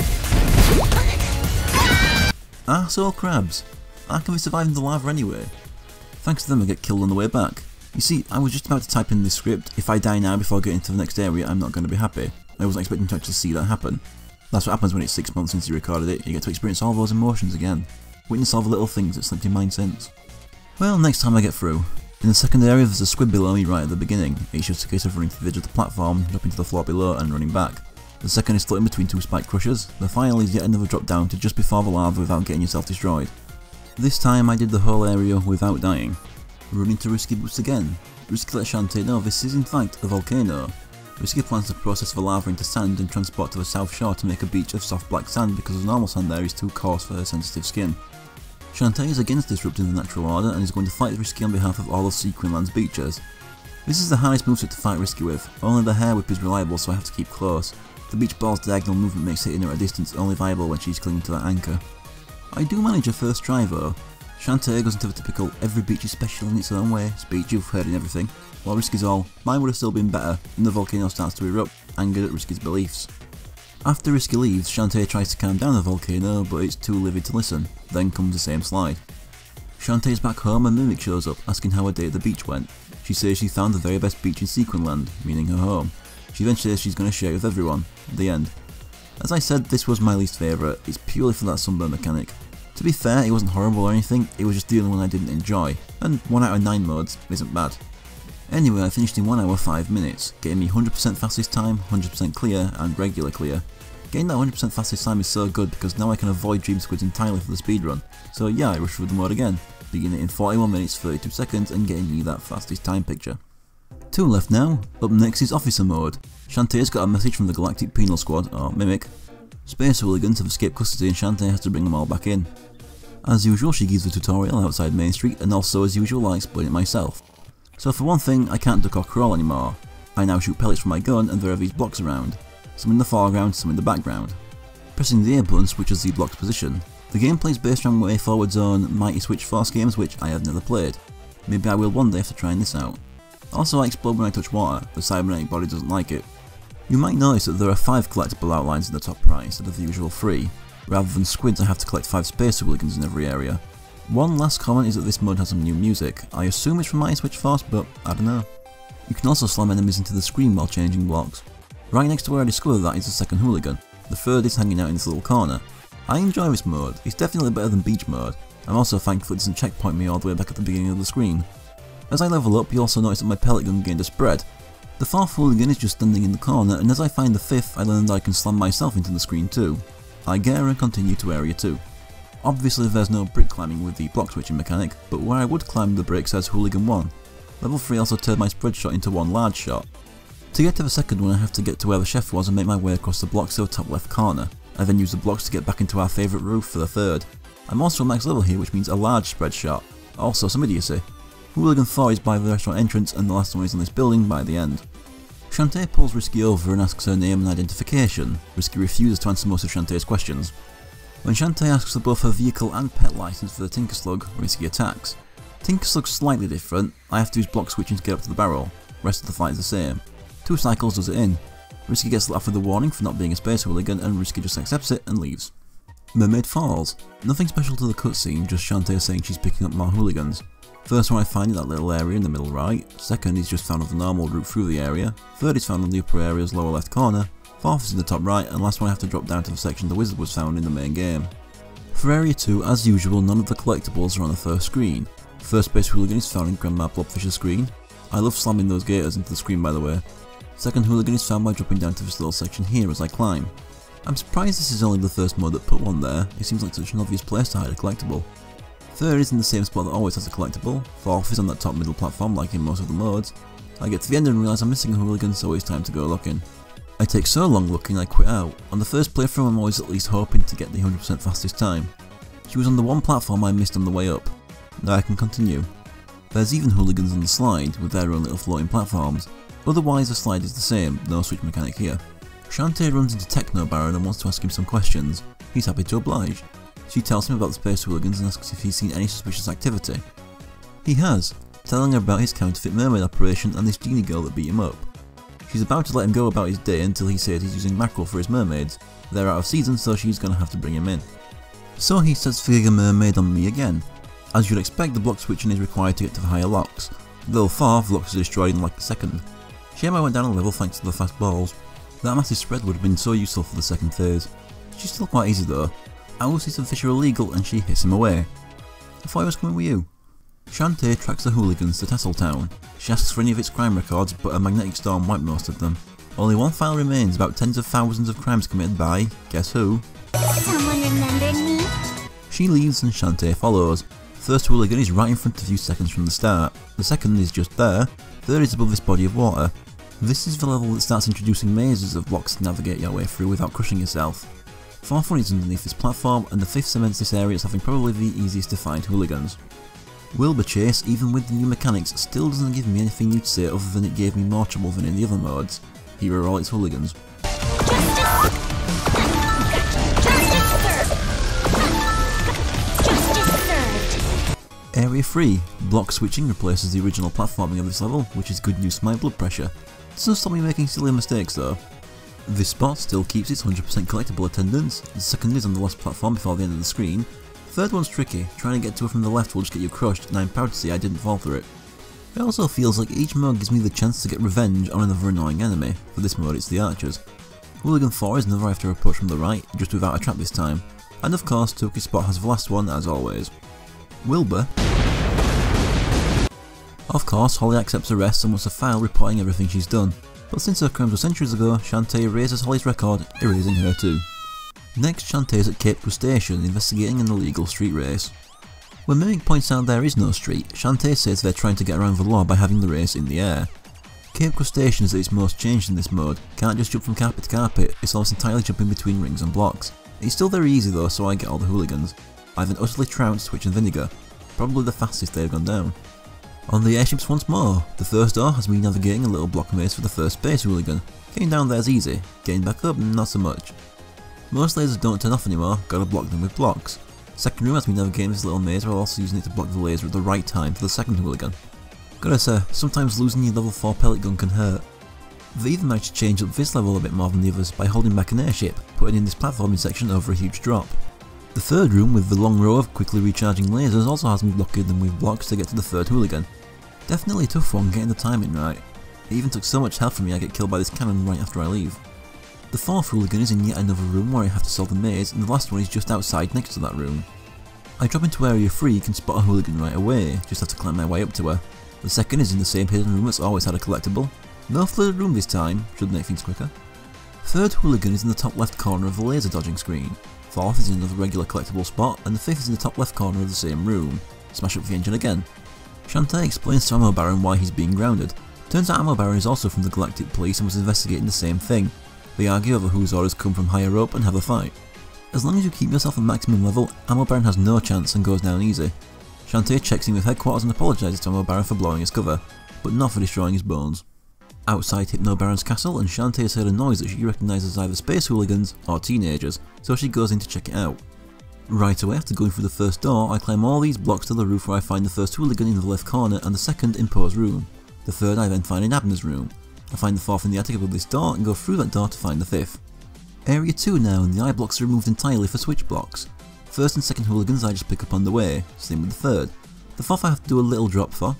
Arsehole crabs! How can we survive in the lava anyway? Thanks to them I get killed on the way back. You see, I was just about to type in this script, if I die now before getting to the next area I'm not going to be happy. I wasn't expecting to actually see that happen. That's what happens when it's 6 months since you recorded it, you get to experience all those emotions again. Witness all the little things that slipped your mind since. Well, next time I get through. In the second area there's a squid below me right at the beginning. It's just a case of running to the edge of the platform, dropping to the floor below and running back. The second is floating between two spike crushers. The final is yet another drop down to just before the lava without getting yourself destroyed. This time I did the whole area without dying. Running to Risky Boots again. Risky lets Shantae know this is in fact a volcano. Risky plans to process the lava into sand and transport to the south shore to make a beach of soft black sand because the normal sand there is too coarse for her sensitive skin. Shantae is against disrupting the natural order and is going to fight Risky on behalf of all of Sequinland's beaches. This is the hardest moveset to fight Risky with, only the hair whip is reliable so I have to keep close. The beach ball's diagonal movement makes hitting her at a distance only viable when she's clinging to that anchor. I do manage her first try though. Shantae goes into the typical every beach is special in its own way speech you've heard in everything, while Risky's all, mine would have still been better, and the volcano starts to erupt, angered at Risky's beliefs. After Risky leaves, Shantae tries to calm down the volcano, but it's too livid to listen, then comes the same slide. Shantae's back home and Mimic shows up, asking how her day at the beach went. She says she found the very best beach in Sequinland, meaning her home. She then says she's going to share it with everyone. The end. As I said, this was my least favourite, it's purely for that sunburn mechanic. To be fair, it wasn't horrible or anything, it was just the only one I didn't enjoy, and 1 out of 9 modes isn't bad. Anyway, I finished in 1 hour 5 minutes, getting me 100% fastest time, 100% clear, and regular clear. Getting that 100% fastest time is so good because now I can avoid dream squids entirely for the speedrun, so yeah, I rushed through the mode again, beginning it in 41 minutes 32 seconds and getting me that fastest time picture. 2 left now. Up next is Officer mode. Shantae's got a message from the Galactic Penal Squad, or Mimic. Space hooligans have escaped custody and Shantae has to bring them all back in. As usual, she gives a tutorial outside Main Street, and also as usual I explain it myself. So for one thing, I can't duck or crawl anymore. I now shoot pellets from my gun and there are these blocks around. Some in the foreground, some in the background. Pressing the A button switches the block's position. The gameplay is based on Way Forward Zone, Mighty Switch Force games which I have never played. Maybe I will one day after trying this out. Also I explode when I touch water, the cybernetic body doesn't like it. You might notice that there are 5 collectible outlines in the top right instead of the usual 3. Rather than squids I have to collect 5 space hooligans in every area. One last comment is that this mode has some new music. I assume it's from Mighty Switch Force, but I don't know. You can also slam enemies into the screen while changing blocks. Right next to where I discovered that is the second hooligan. The third is hanging out in this little corner. I enjoy this mode, it's definitely better than beach mode. I'm also thankful it doesn't checkpoint me all the way back at the beginning of the screen. As I level up, you also notice that my pellet gun gained a spread. The 4th hooligan is just standing in the corner, and as I find the 5th, I learn that I can slam myself into the screen too. I get her and continue to area 2. Obviously there's no brick climbing with the block switching mechanic, but where I would climb the brick says hooligan 1. Level 3 also turned my spread shot into one large shot. To get to the second one I have to get to where the chef was and make my way across the blocks to the top left corner. I then use the blocks to get back into our favourite roof for the third. I'm also max level here which means a large spread shot. Also some idiocy. Hooligan 4 is by the restaurant entrance and the last one is in this building by the end. Shantae pulls Risky over and asks her name and identification. Risky refuses to answer most of Shantae's questions. When Shantae asks for both her vehicle and pet license for the Tinker Slug, Risky attacks. Tinker Slug's slightly different, I have to use block switching to get up to the barrel, rest of the fight is the same. 2 cycles does it in. Risky gets let off with a warning for not being a space hooligan and Risky just accepts it and leaves. Mermaid Falls. Nothing special to the cutscene, just Shantae saying she's picking up more hooligans. First one I find in that little area in the middle right, second is just found on the normal route through the area, third is found on the upper area's lower left corner, 4th is in the top right, and last one I have to drop down to the section the wizard was found in the main game. For area 2, as usual, none of the collectibles are on the first screen. First base hooligan is found in Grandma Blobfish's screen. I love slamming those gators into the screen by the way. Second hooligan is found by dropping down to this little section here as I climb. I'm surprised this is only the first mod that put one there, it seems like such an obvious place to hide a collectible. Third is in the same spot that always has a collectible, 4th is on that top middle platform like in most of the modes. I get to the end and realise I'm missing a hooligan so it's time to go looking. I take so long looking I quit out. On the first playthrough I'm always at least hoping to get the 100% fastest time. She was on the one platform I missed on the way up. Now I can continue. There's even hooligans on the slide with their own little floating platforms. Otherwise the slide is the same, no switch mechanic here. Shantae runs into Techno Baron and wants to ask him some questions. He's happy to oblige. She tells him about the space hooligans and asks if he's seen any suspicious activity. He has, telling her about his counterfeit mermaid operation and this genie girl that beat him up. She's about to let him go about his day until he says he's using mackerel for his mermaids. They're out of season, so she's gonna have to bring him in. So he sets Figure Mermaid on me again. As you'd expect, the block switching is required to get to the higher locks. Though far, the locks are destroyed in like a second. Shame I went down a level thanks to the fast balls. That massive spread would have been so useful for the second phase. She's still quite easy though. Owl sees some fish are illegal and she hits him away. I thought I was coming with you. Shantae tracks the hooligans to Tasseltown. She asks for any of its crime records, but a magnetic storm wiped most of them. Only one file remains about tens of thousands of crimes committed by, guess who? Someone remembered me? She leaves and Shantae follows. First hooligan is right in front of you seconds from the start. The second is just there. Third is above this body of water. This is the level that starts introducing mazes of blocks to navigate your way through without crushing yourself. Fourth one is underneath this platform, and the fifth cements this area as having probably the easiest to find hooligans. Wilbur Chase, even with the new mechanics, still doesn't give me anything new to say other than it gave me more trouble than in the other modes. Here are all its hooligans. Area 3. Block switching replaces the original platforming of this level, which is good news for my blood pressure. Doesn't stop me making silly mistakes though. This spot still keeps its 100% collectible attendance. The second is on the last platform before the end of the screen. Third one's tricky, trying to get to it from the left will just get you crushed, and I'm proud to say I didn't fall through it. It also feels like each mode gives me the chance to get revenge on another annoying enemy. For this mode it's the archers. Hooligan 4 is another I have to approach from the right, just without a trap this time. And of course Toki Spot has the last one as always. Wilbur. Of course, Holly accepts arrest and wants a file reporting everything she's done, but since her crimes were centuries ago, Shantae erases Holly's record, erasing her too. Next, Shantae is at Cape Crustacean investigating an illegal street race. When Mimic points out there is no street, Shantae says they're trying to get around the law by having the race in the air. Cape Crustacean is at its most changed in this mode, can't just jump from carpet to carpet, it's almost entirely jumping between rings and blocks. It's still very easy though, so I get all the hooligans. I have an utterly trounced Twitch and Vinegar, probably the fastest they've gone down. On the airships once more, the first door has me navigating a little block maze for the first space hooligan. Getting down there's easy, getting back up not so much. Most lasers don't turn off anymore, gotta block them with blocks. Second room has me navigating this little maze while also using it to block the laser at the right time for the second hooligan. Gotta say, sometimes losing your level 4 pellet gun can hurt. They even managed to change up this level a bit more than the others by holding back an airship, putting in this platforming section over a huge drop. The third room with the long row of quickly recharging lasers also has me blocking them with blocks to get to the third hooligan. Definitely a tough one getting the timing right. It even took so much help from me I get killed by this cannon right after I leave. The fourth hooligan is in yet another room where I have to solve the maze, and the last one is just outside next to that room. I drop into area 3 can spot a hooligan right away, just have to climb my way up to her. The second is in the same hidden room that's always had a collectible. No flooded room this time, should make things quicker. Third hooligan is in the top left corner of the laser dodging screen. Fourth is in another regular collectible spot, and the fifth is in the top left corner of the same room. Smash up the engine again. Shantae explains to Ammo Baron why he's being grounded. Turns out Ammo Baron is also from the Galactic Police and was investigating the same thing. They argue over whose orders come from higher up and have a fight. As long as you keep yourself at maximum level, Ammo Baron has no chance and goes down easy. Shantae checks in with headquarters and apologises to Ammo Baron for blowing his cover, but not for destroying his bones. Outside Hypno Baron's castle, and Shantae has heard a noise that she recognises as either space hooligans or teenagers, so she goes in to check it out. Right away after going through the first door, I climb all these blocks to the roof where I find the first hooligan in the left corner and the second in Poe's room. The third I then find in Abner's room. I find the fourth in the attic above this door and go through that door to find the fifth. Area 2 now, and the eye blocks are removed entirely for switch blocks. First and second hooligans I just pick up on the way, same with the third. The fourth I have to do a little drop for.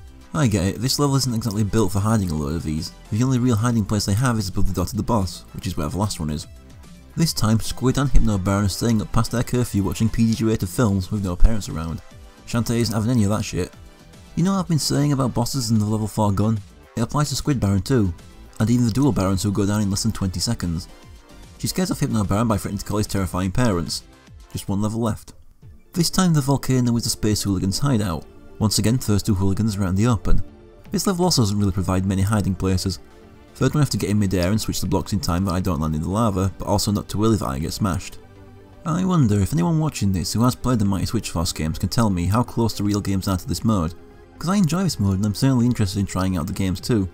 I get it, this level isn't exactly built for hiding a load of these. The only real hiding place they have is above the door to the boss, which is where the last one is. This time, Squid and Hypno Baron are staying up past their curfew watching PG-rated films with no parents around. Shantae isn't having any of that shit. You know what I've been saying about bosses in the level 4 gun? It applies to Squid Baron too, and even the dual Barons who go down in less than 20 seconds. She scares off Hypno Baron by threatening to call his terrifying parents. Just one level left. This time the volcano is the space hooligans' hideout. Once again, first two hooligans are out in the open. This level also doesn't really provide many hiding places. Third one I have to get in mid-air and switch the blocks in time that I don't land in the lava, but also not too early that I get smashed. I wonder if anyone watching this who has played the Mighty Switch Force games can tell me how close the real games are to this mode. because I enjoy this mode and I'm certainly interested in trying out the games too.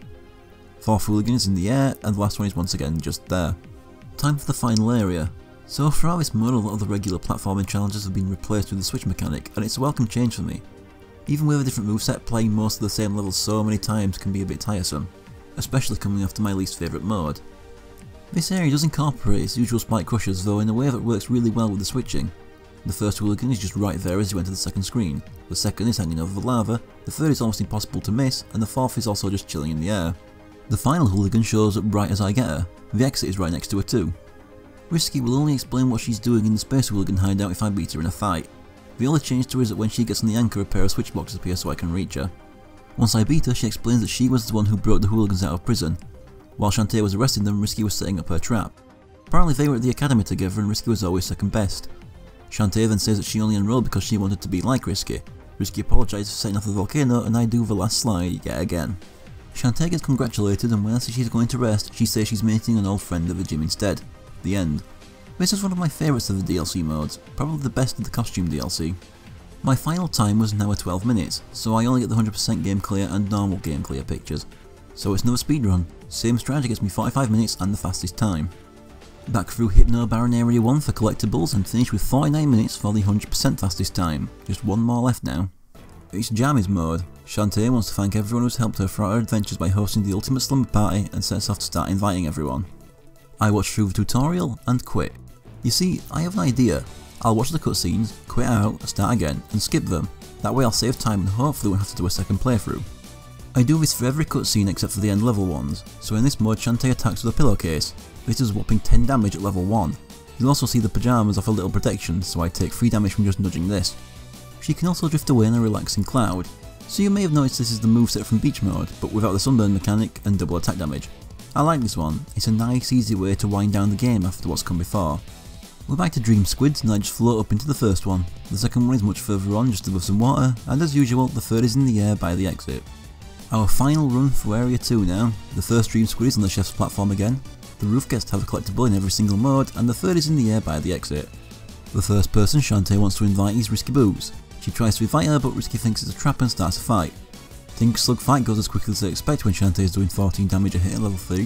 4th hooligan is in the air, and the last one is once again just there. Time for the final area. So throughout this mode, a lot of the regular platforming challenges have been replaced with the switch mechanic, and it's a welcome change for me. Even with a different moveset, playing most of the same levels so many times can be a bit tiresome, especially coming after my least favourite mode. This area does incorporate its usual spike crushers though in a way that works really well with the switching. The first hooligan is just right there as you enter the second screen, the second is hanging over the lava, the third is almost impossible to miss, and the fourth is also just chilling in the air. The final hooligan shows up right as I get her, the exit is right next to her too. Risky will only explain what she's doing in the space hooligan hideout if I beat her in a fight. The only change to her is that when she gets on the anchor a pair of switch boxes appear so I can reach her. Once I beat her, she explains that she was the one who brought the hooligans out of prison. While Shantae was arresting them, Risky was setting up her trap. Apparently they were at the academy together and Risky was always second best. Shantae then says that she only enrolled because she wanted to be like Risky. Risky apologises for setting off the volcano and I do the last slide yet again. Shantae gets congratulated and when I say she's going to rest, she says she's meeting an old friend at the gym instead. The end. This is one of my favourites of the DLC modes, probably the best of the costume DLC. My final time was an hour 12 minutes, so I only get the 100% game clear and normal game clear pictures. So it's no speedrun, same strategy gets me 45 minutes and the fastest time. Back through Hypno Baron Area 1 for collectibles and finish with 49 minutes for the 100% fastest time, just one more left now. It's Jammies mode. Shantae wants to thank everyone who's helped her throughout her adventures by hosting the ultimate slumber party and sets off to start inviting everyone. I watch through the tutorial and quit. You see, I have an idea. I'll watch the cutscenes, quit out, start again, and skip them. That way I'll save time and hopefully won't have to do a second playthrough. I do this for every cutscene except for the end level ones, so in this mode Shantae attacks with a pillowcase. This does whopping 10 damage at level 1. You'll also see the pyjamas offer little protection, so I take 3 damage from just nudging this. She can also drift away in a relaxing cloud, so you may have noticed this is the moveset from beach mode, but without the sunburn mechanic and double attack damage. I like this one, it's a nice easy way to wind down the game after what's come before. We're back to Dream Squids and I just float up into the first one. The second one is much further on just above some water, and as usual the third is in the air by the exit. Our final run through Area 2 now. The first Dream Squid is on the chef's platform again, the roof gets to have a collectible in every single mode, and the third is in the air by the exit. The first person Shantae wants to invite is Risky Booze. She tries to invite her but Risky thinks it's a trap and starts a fight. Think Slug fight goes as quickly as they expect when Shantae is doing 14 damage a hit at level 3.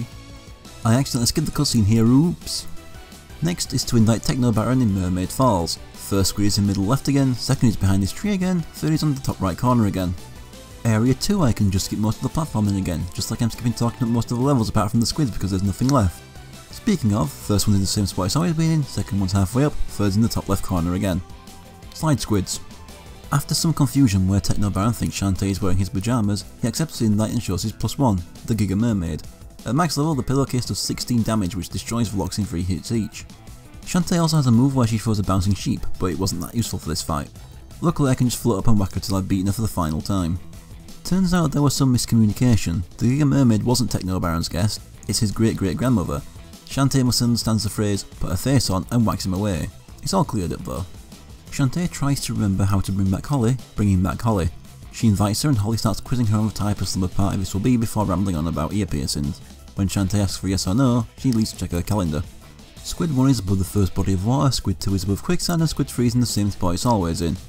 I accidentally skipped the cutscene here, oops. Next is to invite Techno Baron in Mermaid Falls. First squid is in middle left again, second is behind this tree again, third is on the top right corner again. Area 2 I can just skip most of the platforming again, just like I'm skipping talking up most of the levels apart from the squids because there's nothing left. Speaking of, first one's in the same spot it's always been in, second one's halfway up, third's in the top left corner again. Slide squids. After some confusion where Techno Baron thinks Shantae is wearing his pyjamas, he accepts the invite and shows his +1, the Giga Mermaid. At max level the pillowcase does 16 damage which destroys blocks in 3 hits each. Shantae also has a move where she throws a bouncing sheep, but it wasn't that useful for this fight. Luckily I can just float up and whack her till I've beaten her for the final time. Turns out there was some miscommunication. The Giga Mermaid wasn't Techno Baron's guest, it's his great-great-grandmother. Shantae must understand the phrase, put her face on and wax him away. It's all cleared up though. Shantae tries to remember how to bring back Holly, bringing back Holly. She invites her and Holly starts quizzing her on the type of slumber party this will be before rambling on about ear piercings. When Shantae asks for yes or no, she leaves to check her calendar. Squid 1 is above the first body of water, Squid 2 is above quicksand and Squid 3 is in the same spot it's always in.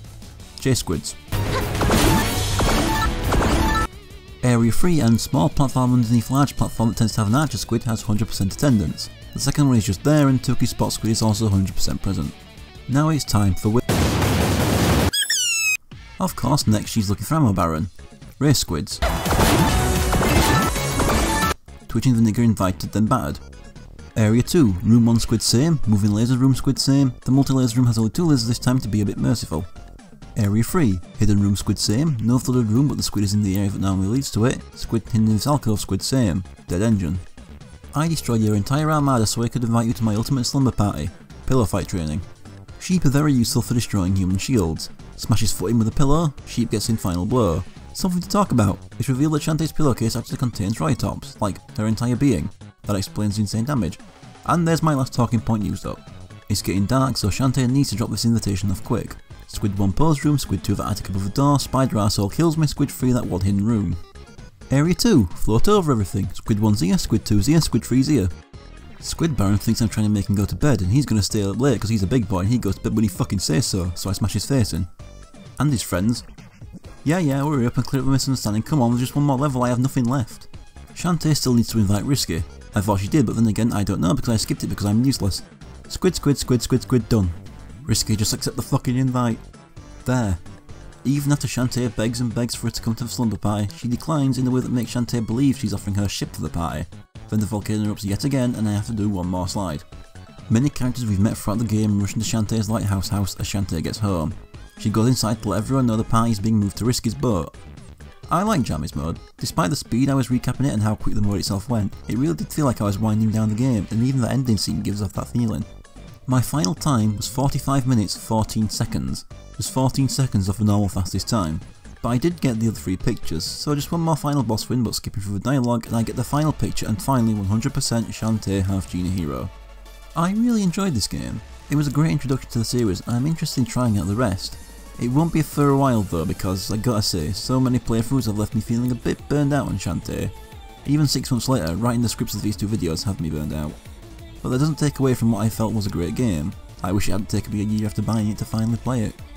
J-Squids. Area 3 and small platform underneath large platform that tends to have an archer squid has 100% attendance. The second one is just there and Turkey Spot Squid is also 100% present. Now it's time for Of course next she's looking for Ammo Baron. Race Squids. Twitching the nigger invited then battered. Area 2, room 1 squid same, moving laser room squid same, the multi-laser room has only 2 lasers this time to be a bit merciful. Area 3, hidden room squid same, no flooded room but the squid is in the area that normally leads to it, squid hidden in this alcove squid same, dead engine. I destroyed your entire armada so I could invite you to my ultimate slumber party, pillow fight training. Sheep are very useful for destroying human shields. Smashes foot in with a pillow, sheep gets in final blow. Something to talk about, it's revealed that Shantae's pillowcase actually contains Roytops, like her entire being. That explains the insane damage. And there's my last talking point used up. It's getting dark so Shantae needs to drop this invitation off quick. Squid 1 pose room, Squid 2 that attic above the door, Spider arsehole kills me, Squid 3 that one hidden room. Area 2, float over everything, Squid 1's here, Squid 2's here, Squid 3's here. Squid Baron thinks I'm trying to make him go to bed and he's gonna stay up late because he's a big boy and he goes to bed when he fucking says so I smash his face in. And his friends. Yeah, hurry up and clear up the misunderstanding, come on, there's just one more level, I have nothing left. Shantae still needs to invite Risky. I thought she did, but then again, I don't know because I skipped it because I'm useless. Squid, done. Risky, just accept the fucking invite. There. Even after Shantae begs and begs for her to come to the slumber party, she declines in a way that makes Shantae believe she's offering her ship to the party. Then the volcano erupts yet again and I have to do one more slide. Many characters we've met throughout the game rush into Shantae's lighthouse house as Shantae gets home. She goes inside to let everyone know the party is being moved to Risky's boat. I like Jammies mode. Despite the speed I was recapping it and how quick the mode itself went, it really did feel like I was winding down the game, and even the ending scene gives off that feeling. My final time was 45 minutes 14 seconds, just 14 seconds off the normal fastest time, but I did get the other 3 pictures, so just one more final boss win but skipping through the dialogue and I get the final picture and finally 100% Shantae Half-Genie Hero. I really enjoyed this game. It was a great introduction to the series and I'm interested in trying out the rest. It won't be for a while though because, I gotta say, so many playthroughs have left me feeling a bit burned out on Shantae. Even 6 months later, writing the scripts of these 2 videos have me burned out. But that doesn't take away from what I felt was a great game. I wish it hadn't taken me a year after buying it to finally play it.